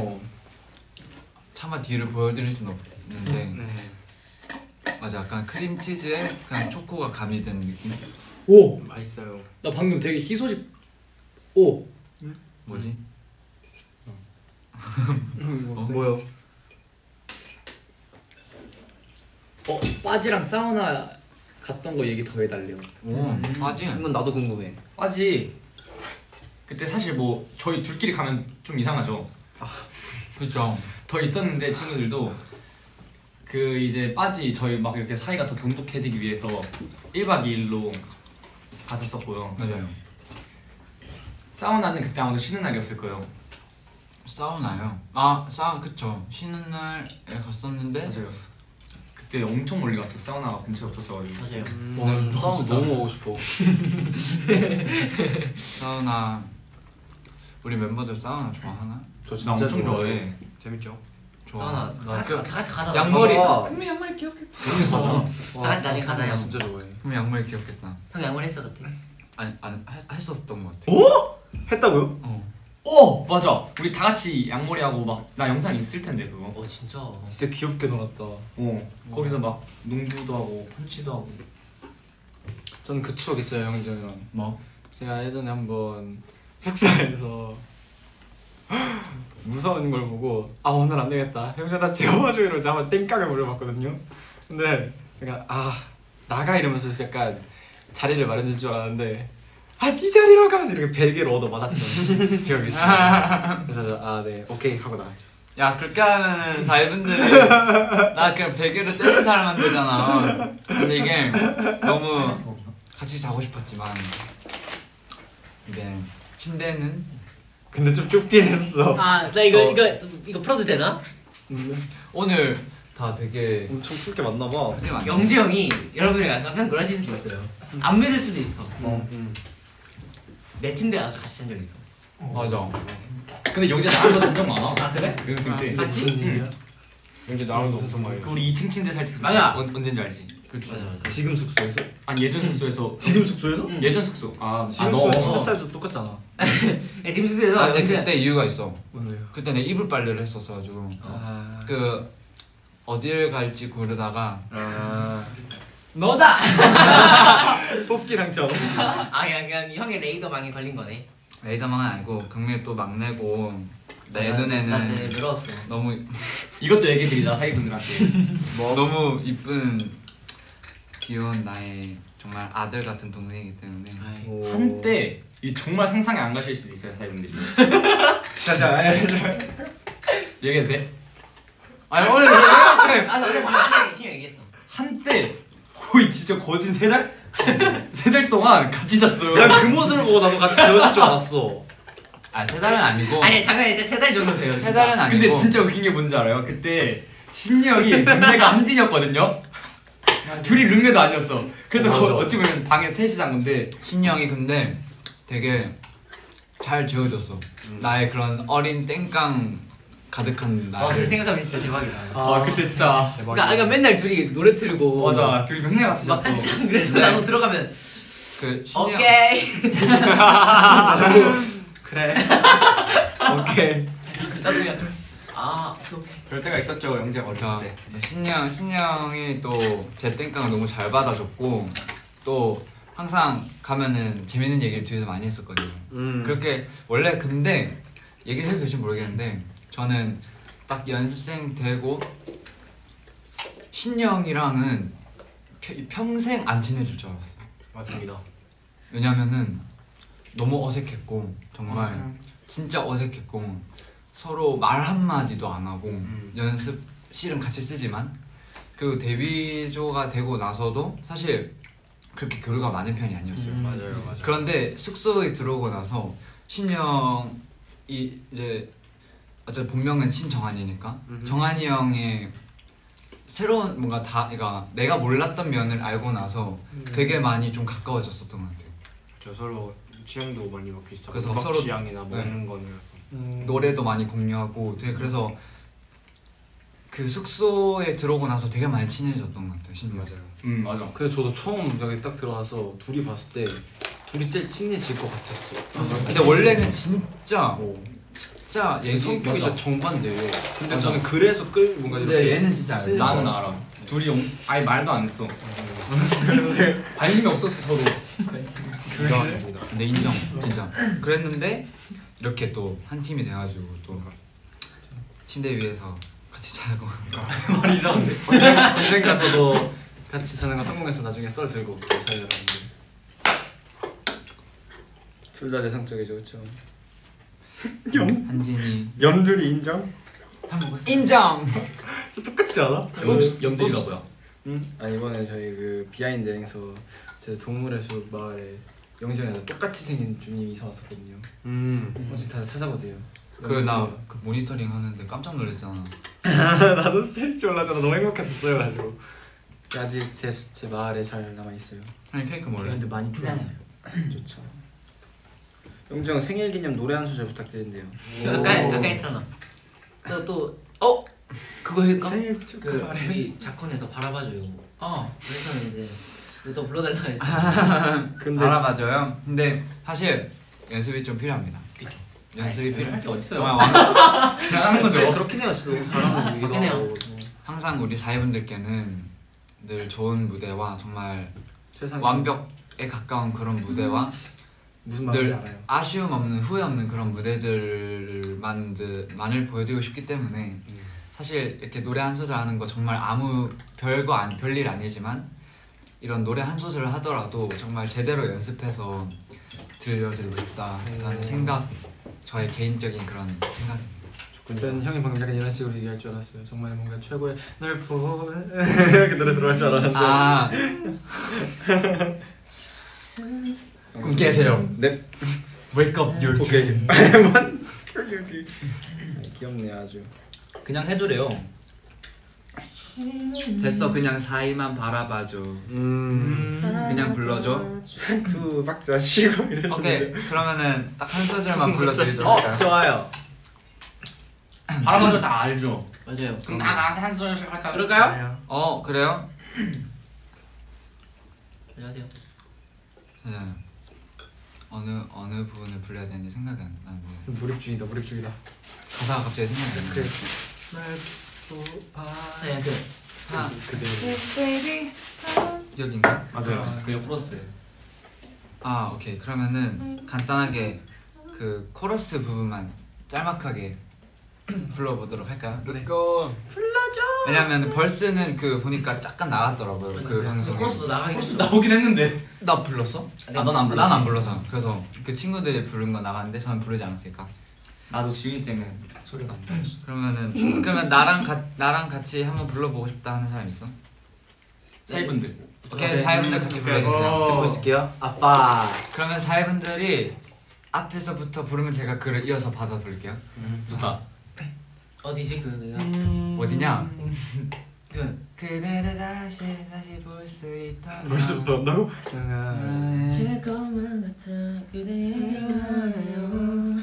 차마 뒤를 보여드릴 수는 없는데 맞아 약간 크림치즈에 그냥 초코가 가미된 느낌? 오! 맛있어요. 나 방금 되게 희소식. 오! 뭐지? 뭐요? 빠지랑 사우나 갔던 거 얘기 더 해달래요. 오, 빠지. 이건 나도 궁금해. 빠지. 그때 사실 뭐 저희 둘끼리 가면 좀 이상하죠. 그죠. 더 있었는데 친구들도 그 이제 빠지 저희 막 이렇게 사이가 더 돈독해지기 위해서 1박 2일로 갔었었고요. 맞아요. 사우나는 그때 아마도 쉬는 날이었을 거예요. 사우나요? 그쵸. 쉬는 날에 갔었는데 맞아요. 그때 엄청 멀리 갔어. 사우나가 근처에 없었어가지고. 맞아요. 사우나 너무 가고 싶어. 사우나 우리 멤버들 사우나 좋아하나? 저 나 진짜 엄청 좋아해. 재밌죠? 다 같이 가자. 양머리. 아. 그럼 양머리 귀엽겠다. 다 같이 나중에 가자 형. 진짜 좋아해. 그럼 양머리 귀엽겠다. 형 양말 했어 그때. 아니 했었던 것 같아. 오? 했다고요? 오 맞아. 우리 다 같이 양머리하고 막 나 영상 있을 텐데 그거. 진짜. 진짜 귀엽게 놀았다. 거기서 막 농구도 하고 펀치도 하고. 저는 그 추억 있어요 형제랑. 뭐? 제가 예전에 한번 숙사에서 무서운 걸 보고 오늘 안 되겠다. 형제 나 재워줘 이러면서 한번 땡깡을 물어봤거든요. 근데 제가 나가 이러면서 약간 자리를 마련할 줄 알았는데 네 자리로 가면서 이렇게 베개를 얻어 맞았죠. 기억이 있어요. 그래서 네 오케이 하고 나왔죠. 야 그렇게 하면은 사회분들이 나 그냥 베개로 때린 사람 만들잖아. 근데 이게 너무 같이 자고 싶었지만 이제 침대는 근데 좀 좁긴 했어. 나 이거 풀어도 되나? 오늘 다 되게 엄청 춥게 맞나 봐. 되게 많네. 영재 형이 여러분이 깜짝 놀라실 수도 있어요. 안 믿을 수도 있어. 내 침대 와서 같이 잔 적 있어. 맞아. 근데 영재 나랑도 잔적 많아. 그래? 연습 때. 같이? 영재 나랑도 엄청 많이. 우리 2층 침대 살 때. 맞아. 언제인지 알지? 그쵸. 지금 숙소에서? 아니 예전 숙소에서. 지금 숙소에서? 예전 숙소. 지금 너. 숙소에 침대 사이즈 똑같잖아. 지금 숙소에서 근데 영재 그때 이유가 있어. 뭔데요? 그때 내가 이불 빨래를 했었어가지고 그 어딜 갈지 고르다가 너다! 뽑기 당첨. 그냥 형의 레이더망에 걸린 거네. 레이더망은 아니고 경민이 또 막내고 내 눈에는 나한테 늘었어. 너무 이것도 얘기해드리자 사이분들한테. 너무 이쁜 귀여운 나의 정말 아들 같은 동생이기 때문에 한때 이 정말 상상이 안 가실 수도 있어요 사이분들이. 자자. 얘기해도 돼? 아니 오늘 나 어제 방금 신영 얘기했어. 한때 거의 진짜 거진 3달? 3달 동안 같이 잤어요. 난 그 모습을 보고 나도 같이 재워줄 줄 알았어. 세 달은 아니고 아니 장난이 진짜 3달 정도 돼요. 세 달은 아니고 근데 진짜 웃긴 게 뭔지 알아요? 그때 신영이 룸메가 한진이었거든요? 둘이 룸메도 아니었어. 그래서 어찌 보면 방에 셋이 잔 건데 신영이 근데 되게 잘 재워줬어. 나의 그런 어린 땡깡 가득한 그 나를. 생각하면 진짜 대박이다. 그때 진짜 그러니까 맨날 둘이 노래 틀고 맞아 둘이 맨날 같이 막 잤어. 같이 자. 그래서 나서 들어가면 그 신영 오케이. 그래. 오케이. 나도 그냥 오케이. 그럴 때가 있었죠 영재가 어렸을 때. 신영이 또 제 땡깡을 너무 잘 받아줬고 또 항상 가면은 재밌는 얘기를 뒤에서 많이 했었거든요. 그렇게 원래 근데 얘기를 해도 될지 모르겠는데 저는 딱 연습생 되고 신영이랑은 평생 안 친해질 줄 알았어요. 맞습니다. 왜냐면은 너무 어색했고 정말 진짜 어색했고 서로 말 한마디도 안 하고 연습실은 같이 쓰지만 그리고 데뷔조가 되고 나서도 사실 그렇게 교류가 많은 편이 아니었어요. 맞아요. 그런데 숙소에 들어오고 나서 신영이 이제 어차피 본명은 신정한이니까 정한이 형의 새로운 뭔가 그러니까 내가 몰랐던 면을 알고 나서 되게 많이 좀 가까워졌었던 것 같아요. 저 서로 취향도 많이 막 비슷하고 그래서 음악 서로 취향이나 먹는 거는 노래도 많이 공유하고 되게 그래서 그 숙소에 들어오고 나서 되게 많이 친해졌던 것 같아요. 신영. 맞아요. 맞아. 그래서 저도 처음 여기 딱 들어와서 둘이 봤을 때 둘이 제일 친해질 것 같았어. 근데 원래는 진짜 얘기 성격이 맞아. 진짜 정반대예요. 근데 맞아. 저는 그래서 뭔가 근데 이렇게 얘는 진짜 알아. 나는 알아. 둘이 아예 말도 안 했어. 관심이 없었어 서로. 근데 인정 진짜. 그랬는데 이렇게 또 한 팀이 돼가지고 또 침대 위에서 같이 자고 말이 이상한데. 언젠가 저도 같이 자는 거 성공해서 나중에 썰 들고 올게요 여러분들. 둘 다 내성적이죠, 그렇죠? 한진이 염둘이 인정? 잘 먹었어. 인정. 똑같지 않아? 염들이가 뭐야? 응? 아 이번에 저희 그 비하인드 여행에서 제 동물의 숲 마을에 영정이랑 똑같이 생긴 주님이 이사 왔었거든요. 어제 다들 찾아보대요. 나 그 모니터링 하는데 깜짝 놀랐잖아. 나도 쓸줄 몰랐는데 너무 행복했었어요. 가지고 아직 제 마을에 잘 남아 있어요. 아니 케이크 먹을래? 근데 많이 괜찮아요. 좋죠. 영정 생일 기념 노래 한 소절 부탁드린대요. 아까 했잖아. 그거 할까? 생일 그 축하해. 우리 자콘에서 바라봐줘요. 그랬었는데 또 불러달라 했어. 근데 알아봐줘요. 근데 사실 연습이 좀 필요합니다. 그쵸. 연습이 필요해. 할게 어딨어요? 정말 완벽 그냥 하는 거죠. 그렇긴 해요. 진짜 너무 잘하는 얘기도 그렇긴 하고 항상 우리 사회분들께는 늘 좋은 무대와 정말 세상에 완벽에 가까운 그런 무대와 무슨 말인지 늘 알아요. 아쉬움 없는 후회 없는 그런 무대들만을 보여드리고 싶기 때문에 사실 이렇게 노래 한 소절 하는 거 정말 아무 별일 아니지만 이런 노래 한 소절을 하더라도 정말 제대로 연습해서 들려드리고 싶다라는 생각, 저의 개인적인 그런 생각입니다. 전 형이 방금 약간 이런 식으로 얘기할 줄 알았어요. 정말 뭔가 최고의 널 보 이렇게 노래 들어갈 줄 알았는데. 아 꿈 깨세요. 네. Wake up your 오케이. 귀엽네 아주. 그냥 해도래요. 됐어 그냥 사이만 바라봐줘. 그냥 불러줘. 두 박자 쉬고 오케이 이러시는데. 그러면 딱 한 소절만 불러드릴까요? 좋아요. 바라봐도 다 알죠. 맞아요. 그럼 나한테 한 소절씩 할까요? 그럴까요? 그래요? 안녕하세요. 네. 어느 부분을 불러야 되는지 생각이 안 나는데 몰입 중이다. 가사가 갑자기 생각이 안 나요. 네, 그대. 여긴가? 맞아요. 그게 코러스예요. 오케이 그러면은 간단하게 그 코러스 부분만 짤막하게 불러보도록 할까요? Let's go. 왜냐면 벌스는 그 보니까 잠깐 나갔더라고요. 그 방송에. 코러스도 나가긴 했어. 나오긴 했는데. 나 불렀어? 넌 안 난 안 불러서. 그래서 그 친구들이 부른 거 나갔는데 저는 부르지 않았으니까. 나도 지훈이 때문에 소리가 안 나왔어. 그러면 나랑 같이 한번 불러보고 싶다 하는 사람 있어? 사이분들. 오케이 사회분들 같이 불러주세요. 듣고 있을게요. 아빠. 그러면 사회분들이 앞에서부터 부르면 제가 그를 이어서 받아 부를게요. 좋다. 어디지 그 내가? 어디냐? 그대를 다시 볼 수 있다. 벌써부터 한다고? 제 것만 같아 그대에게만요.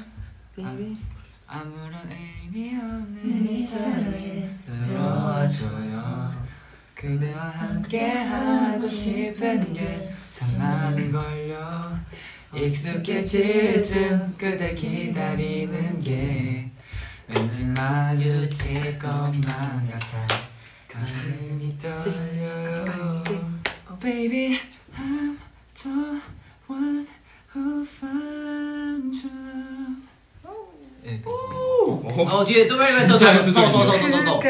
아무런 의미 없는 이 사랑에 들어와줘요. 그대와 함께 하고 싶은 게 참 많은걸요. 익숙해질 쯤 그대 기다리는 게 왠지 마주칠 것만 같아 가슴이 떨려요. Oh baby I'm the one who found your love. 뒤에 또 말면 더 잘했어, 더.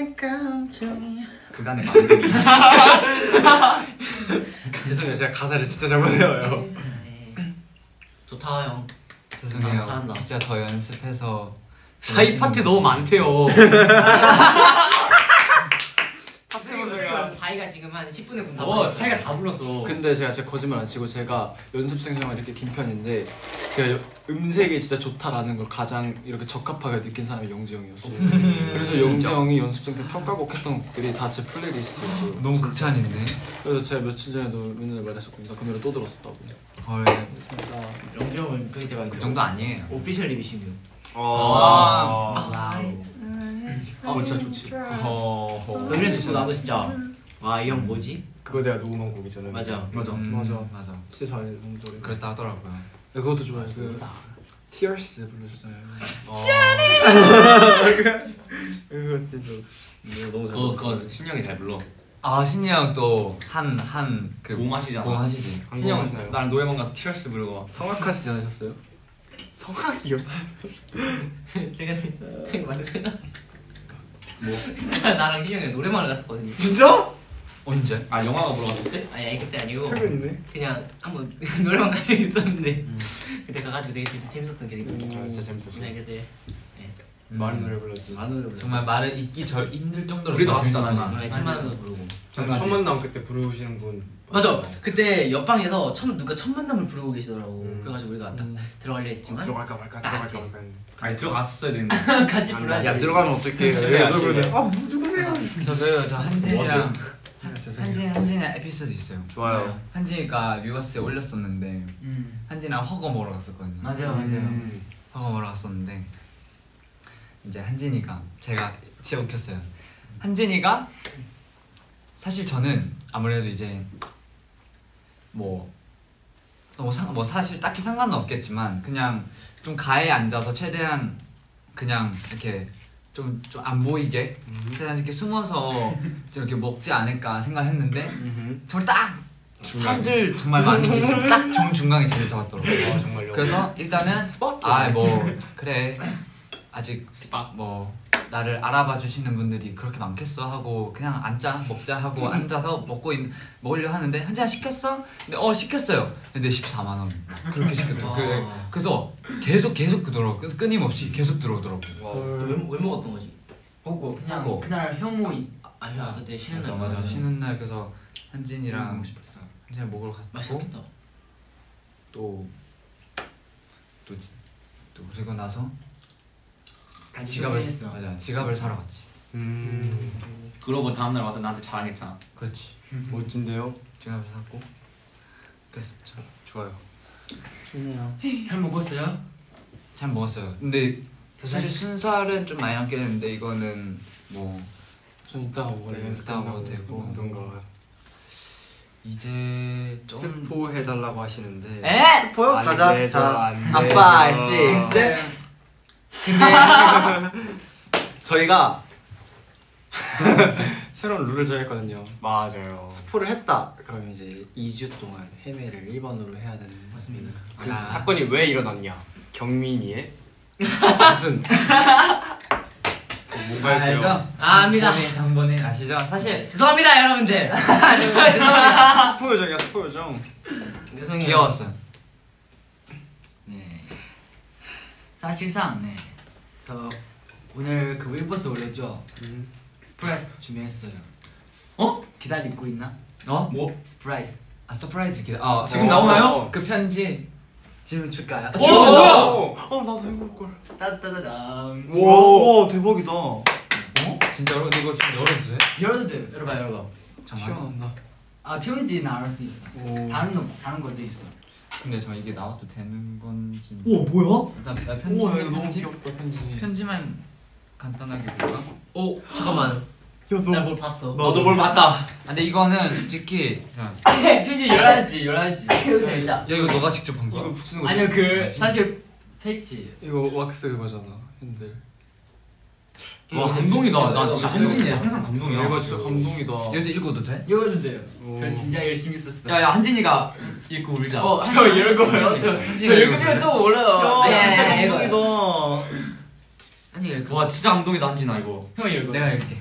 그간의 마음들이. 죄송해요. 제가 가사를 진짜 잘 못해요. 좋다 형. 죄송해요. 잘한다. 진짜 더 연습해서 사이 파트 너무 많대요. 사이가 지금 한 10분에 군다. 사이가 다 불렀어. 근데 제가 거짓말 안 치고 제가 연습생 생활 이렇게 긴 편인데 제가 음색이 진짜 좋다라는 걸 가장 이렇게 적합하게 느낀 사람이 영지 형이었어요. 그래서 영지 형이 연습생 때 평가곡 했던 곡들이 다 제 플레이리스트였어요. 너무 극찬인데. 그래서 제가 며칠 전에도 맨날 말했었거든요. 그 노래 또 들었었다고. 헐. 진짜 영지 형은 그때 막 그 정도 아니에요. 오피셜 리뷰신데요. 진짜 좋지. 그 노래 듣고 나도 진짜 와 이 형 뭐지? 그거 내가 녹음한 곡이잖아. 맞아. 맞아. 맞아. 진짜 잘해 너무 잘해. 그랬다 하더라고요. 네, 그것도 좋아요. 그 Tears 불러주잖아요. 그거 진짜 너무 잘 그거 신영이 잘 불러. 신이 형또 한그 고음하시잖아. 고음하시지. 신영 나랑 노래방 가서 티얼스 부르고. 성악하시지 않으셨어요? 성악이요? 제가 말해도 되나? 나랑 희정이가 노래방을 갔었거든요. 진짜? 언제? 아 영화가 보러 갔을 때? 아니 그때 아니고 최근이네. 그냥 한번 노래방 간 적이 있었는데 그때 가가지고 되게 재밌었던 기억이 아, 진짜 재밌었어. 네 그때 많은 노래 불렀지. 많은 노래 정말 말을 잊기 힘들 정도로 우리도 재밌었구나. 갔었잖아. 정말 천만원도 부르고 첫 만남 그때 부르시는 분. 맞아 그때 옆방에서 누가 첫 만남을 부르고 계시더라고 그래가지고 우리가 딱 들어가려 했지만 들어갈까 말까 들어갈까 말까 했는데. 아니 들어갔었어야 되는데. 같이 불러야지 야 들어가면 어떡해. 실례야, 너 그러네. 실례. 아 누구세요? 저 한진이랑 죄송해요. 한진이랑 에피소드 있어요. 좋아요. 한진이가 뉴어스에 올렸었는데 한진이랑 허거 먹으러 갔었거든요. 맞아요. 허거 먹으러 갔었는데 이제 한진이가 제가 진짜 웃겼어요. 한진이가 사실 저는 아무래도 이제 뭐 사실 딱히 상관은 없겠지만 그냥 좀 가에 앉아서 최대한 그냥 이렇게 좀 안 보이게 최대한 이렇게 숨어서 좀 이렇게 먹지 않을까 생각했는데 정말 딱 사람들 정말 많이 계신 딱 중간에 자리를 잡았더라고요. 아, 정말요. 그래서 일단은 그래 아직 뭐 나를 알아봐 주시는 분들이 그렇게 많겠어 하고 그냥 먹자 하고 앉아서 먹으려 하는데 한잔 시켰어? 근데 시켰어요. 근데 14만 원 그렇게 시켰더라고. 그래서 계속 그더라고. 끊임없이 계속 들어오더라고. 왜 먹었던 거지? 그냥 그날 형우 아니야 그때 쉬는 날 맞아 쉬는 날. 그래서 한진이랑 한진이 먹으러 갔고 맛있겠다. 또 그리고 나서 지갑을 사러 갔지. 그러고 다음날 와서 나한테 자랑했잖아. 그렇지. 멋진데요? 지갑을 샀고 그랬었죠. 좋아요. 좋네요. 잘 먹었어요? 잘 먹었어요. 근데 사실 순살은 좀 많이 남게 됐는데 이거는 뭐 전 이따가 먹을래요. 이따 먹어도 되고 어떤가. 이제 좀 스포 해달라고 하시는데. 스포요? 안 가자. 되죠, 자, 안 아빠, 되죠. 6, 7. 저희가 새로운 룰을 정했거든요. 맞아요. 스포를 했다. 그러면 이제 2주 동안 헤매를 1번으로 해야 되는. 맞습니다. 그 사건이 왜 일어났냐? 경민이의 무슨 뭔가 했어요. 압니다. 장본인 아시죠? 사실 죄송합니다 여러분들. 죄송합니다. 스포 요정이야, 스포 요정. 죄송해요. 귀여웠어요. 네. 사실상 저 오늘 그 웨이버스 올렸죠. 스프라이스 준비했어요. 기다리고 있나? 뭐? 스프라이스. 서프라이즈 지금 나오나요? 그 편지 지금 줄까요? 뭐야? 나도 해볼 걸. 따따따단. 와, 대박이다. 진짜로? 근데 이거 지금 열어주세요? 열어도 돼요. 열어봐. 정말? 시원한다. 편지 나올 수 있어. 오. 다른 것도 있어. 근데 저 이게 나와도 되는 건지. 뭐야? 일단 나 편지. 우와, 이거 너무 귀엽다, 편지. 편지만 간단하게 볼까? 잠깐만. 야, 나 뭘 봤어. 너도 뭘 봤다. 근데 이거는 솔직히 그냥 편지 열어야지. 진짜. 야 이거 너가 직접 한 이거 거야? 붙이는 거. 아니요 사실 패치. 이거 왁스 그거잖아, 핸들. 와 감동이다. 나 진짜 이거 한진이 항상 감동이야. 이거 진짜 감동이다. 여기서 읽어도 돼? 읽어도 돼요. 오. 저 진짜 열심히 썼어. 야야 한진이가 읽고 울자. 저 읽어요. 저 읽으면 또 울어요. 야, 진짜 네, 감동이다. 아니 와 진짜 감동이다 한진아 이거. 형 읽어. 내가 읽게.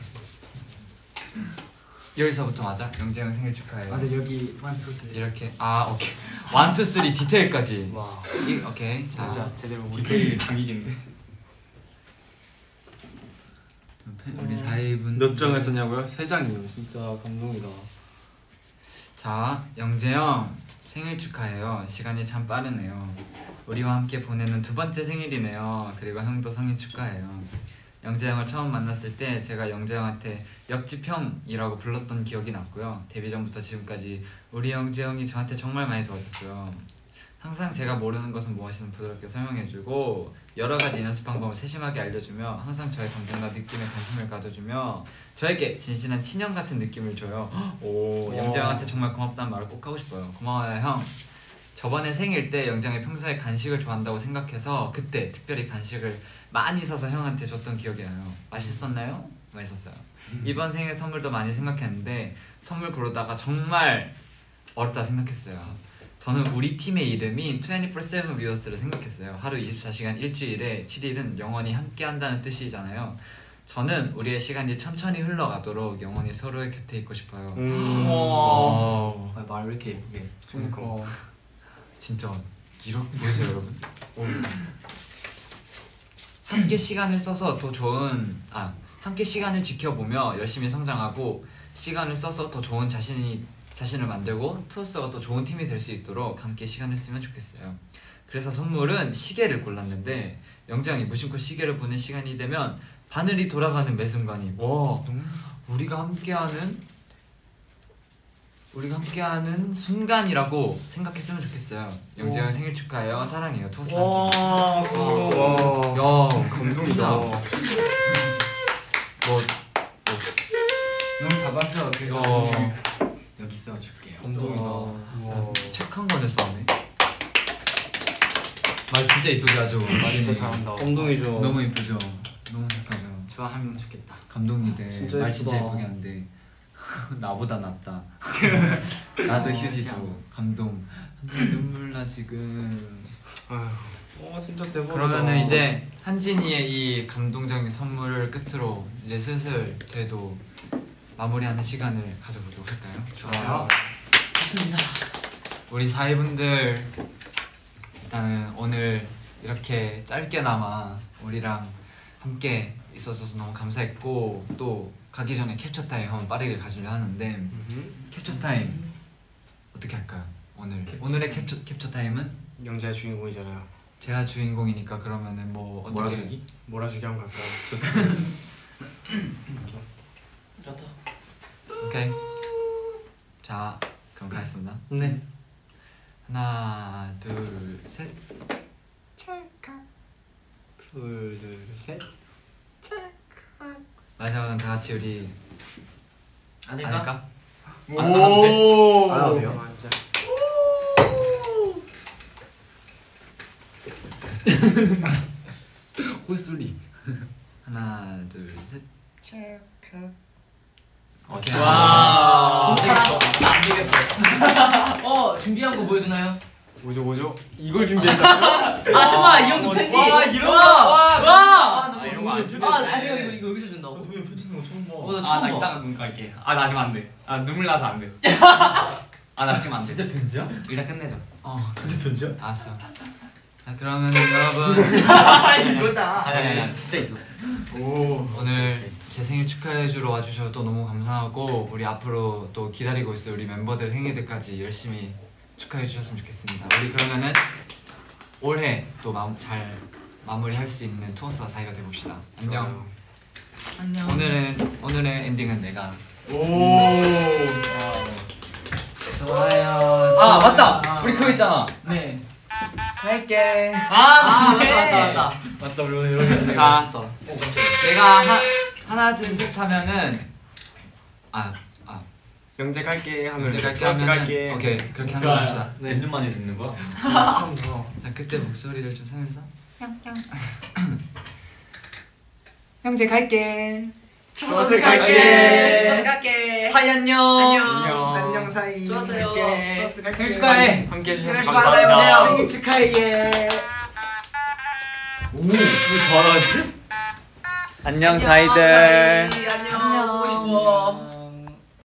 여기서부터 맞아? 영재 형 생일 축하해. 맞아 여기 1, 2, 3 이렇게 오케이 1, 2, 3 디테일까지. 와. 오케이 자 진짜 제대로 디테일 장이긴데. 우리 4인분 몇 장을 썼냐고요? 3장이요. 진짜 감동이다. 자 영재 형 생일 축하해요. 시간이 참 빠르네요. 우리와 함께 보내는 2번째 생일이네요. 그리고 형도 생일 축하해요. 영재 형을 처음 만났을 때 제가 영재 형한테 옆집 형이라고 불렀던 기억이 났고요. 데뷔 전부터 지금까지 우리 영재 형이 저한테 정말 많이 도와줬어요. 항상 제가 모르는 것은 무엇이든 부드럽게 설명해주고 여러 가지 연습 방법을 세심하게 알려주며 항상 저의 감정과 느낌에 관심을 가져주며 저에게 진실한 친형 같은 느낌을 줘요. 오, 영재 형한테 정말 고맙다는 말을 꼭 하고 싶어요. 고마워요 형. 저번에 생일 때 영재 형이 평소에 간식을 좋아한다고 생각해서 그때 특별히 간식을 많이 사서 형한테 줬던 기억이 나요. 맛있었나요? 맛있었어요. 이번 생일 선물도 많이 생각했는데 선물 고르다가 정말 어렵다 생각했어요. 저는 우리 팀의 이름이 24/7 위어스를 생각했어요. 하루 24시간 일주일에 7일은 영원히 함께 한다는 뜻이잖아요. 저는 우리의 시간이 천천히 흘러가도록 영원히 서로의 곁에 있고 싶어요. 말 왜 이렇게 예쁘게. 그러니까. 진짜 이렇게 보이세요 여러분? 함께 시간을 써서 더 좋은 함께 시간을 지켜보며 열심히 성장하고 시간을 써서 더 좋은 자신을 만들고 투어스가 더 좋은 팀이 될 수 있도록 함께 시간을 쓰면 좋겠어요. 그래서 선물은 시계를 골랐는데 영장이 무심코 시계를 보는 시간이 되면 바늘이 돌아가는 매 순간이 우리가 함께하는 순간이라고 생각했으면 좋겠어요. 영재형 생일 축하해요. 사랑해요. 투어스 와 감동이다. 너무 가봤어. 그래서 여기 써줄게요. 감동이다. 책한 권을 써네. 말 진짜 이쁘게 하죠. 말 진짜 잘한다. 감동이죠. 너무 이쁘죠. 너무 착하죠. 좋아하면 좋겠다. 감동이 돼. 진짜 말 진짜 예쁘다. 예쁘게 한대. 나보다 낫다. 나도 휴지 줘. 감동. 눈물 나 지금. 진짜 대박이다. 그러면은 이제 한진이의 이 감동적인 선물을 끝으로 이제 슬슬 저희도 마무리하는 시간을 가져보도록 할까요? 좋아요. 좋습니다. 우리 사이분들 일단은 오늘 이렇게 짧게나마 우리랑 함께 있어줘서 너무 감사했고 또 가기 전에 캡처 타임 한번 빠르게 가지려 하는데 캡처 타임 어떻게 할까요? 오늘의 캡처 타임은 영재가 주인공이잖아요. 제가 주인공이니까 그러면은 뭐 어떻게 몰아주기? 몰아주기 한번 갈까요? 좋다. 오케이. 자 그럼 가겠습니다. 네. 하나 둘 셋. 둘, 셋. 마지막은 다 같이 우리 안 안 될까? 할까? 오. 안 하도 돼요? 진짜. 콧소리. 하나 둘 셋. 오케이. 와. 안 되겠어. 준비한 거 보여주나요? 뭐죠? 이걸 준비했다. 아 잠깐 이 형도 편지. 와, 이런 거. 와. 이런 거안 줘. 이거 여기서 준다고? 도겸이 편지 쓴거 처음 봐. 나 나 처음 봐. 이따가 눈 갈게. 나 지금 안 돼. 눈물 나서 안 돼. 나 지금 안 돼. 진짜 편지야? 일단 끝내자. 진짜 편지야? 알았어. 자 그러면 여러분 이거다. 아니 진짜 있어. 오늘 제 생일 축하해주러 와주셔서 또 너무 감사하고 우리 앞으로 또 기다리고 있을 우리 멤버들 생일들까지 열심히 축하해주셨으면 좋겠습니다. 우리 그러면은 올해 또 잘 마무리할 수 있는 투어스와 사이가 돼봅시다. 안녕. 안녕. 오늘의 엔딩은 내가. 좋아요. 아 맞다. 우리 그거 있잖아. 네. 할게. 맞다. 맞다 우리 오늘 자, 내가 하나 둘 셋 하면은 영재 갈게 하면 문제 갈게 투어스 하면은 갈게. 오케이 그렇게 하는 좋아요. 거 합시다. 몇 년 만에 듣는 거야? 처음 들어. 자 그때 목소리를 좀 살려서. 형제 갈게. 투어스 갈게. 투어스 갈게. 사이 안녕. 안녕 사이. 좋았어요. 투어스 갈게. 생일 축하해. 함께 해주셔서 생일 축하합니다, 감사합니다. 영재요. 생일 축하해. 왜 잘하지? 안녕 사이들. 안녕. 보고 싶어.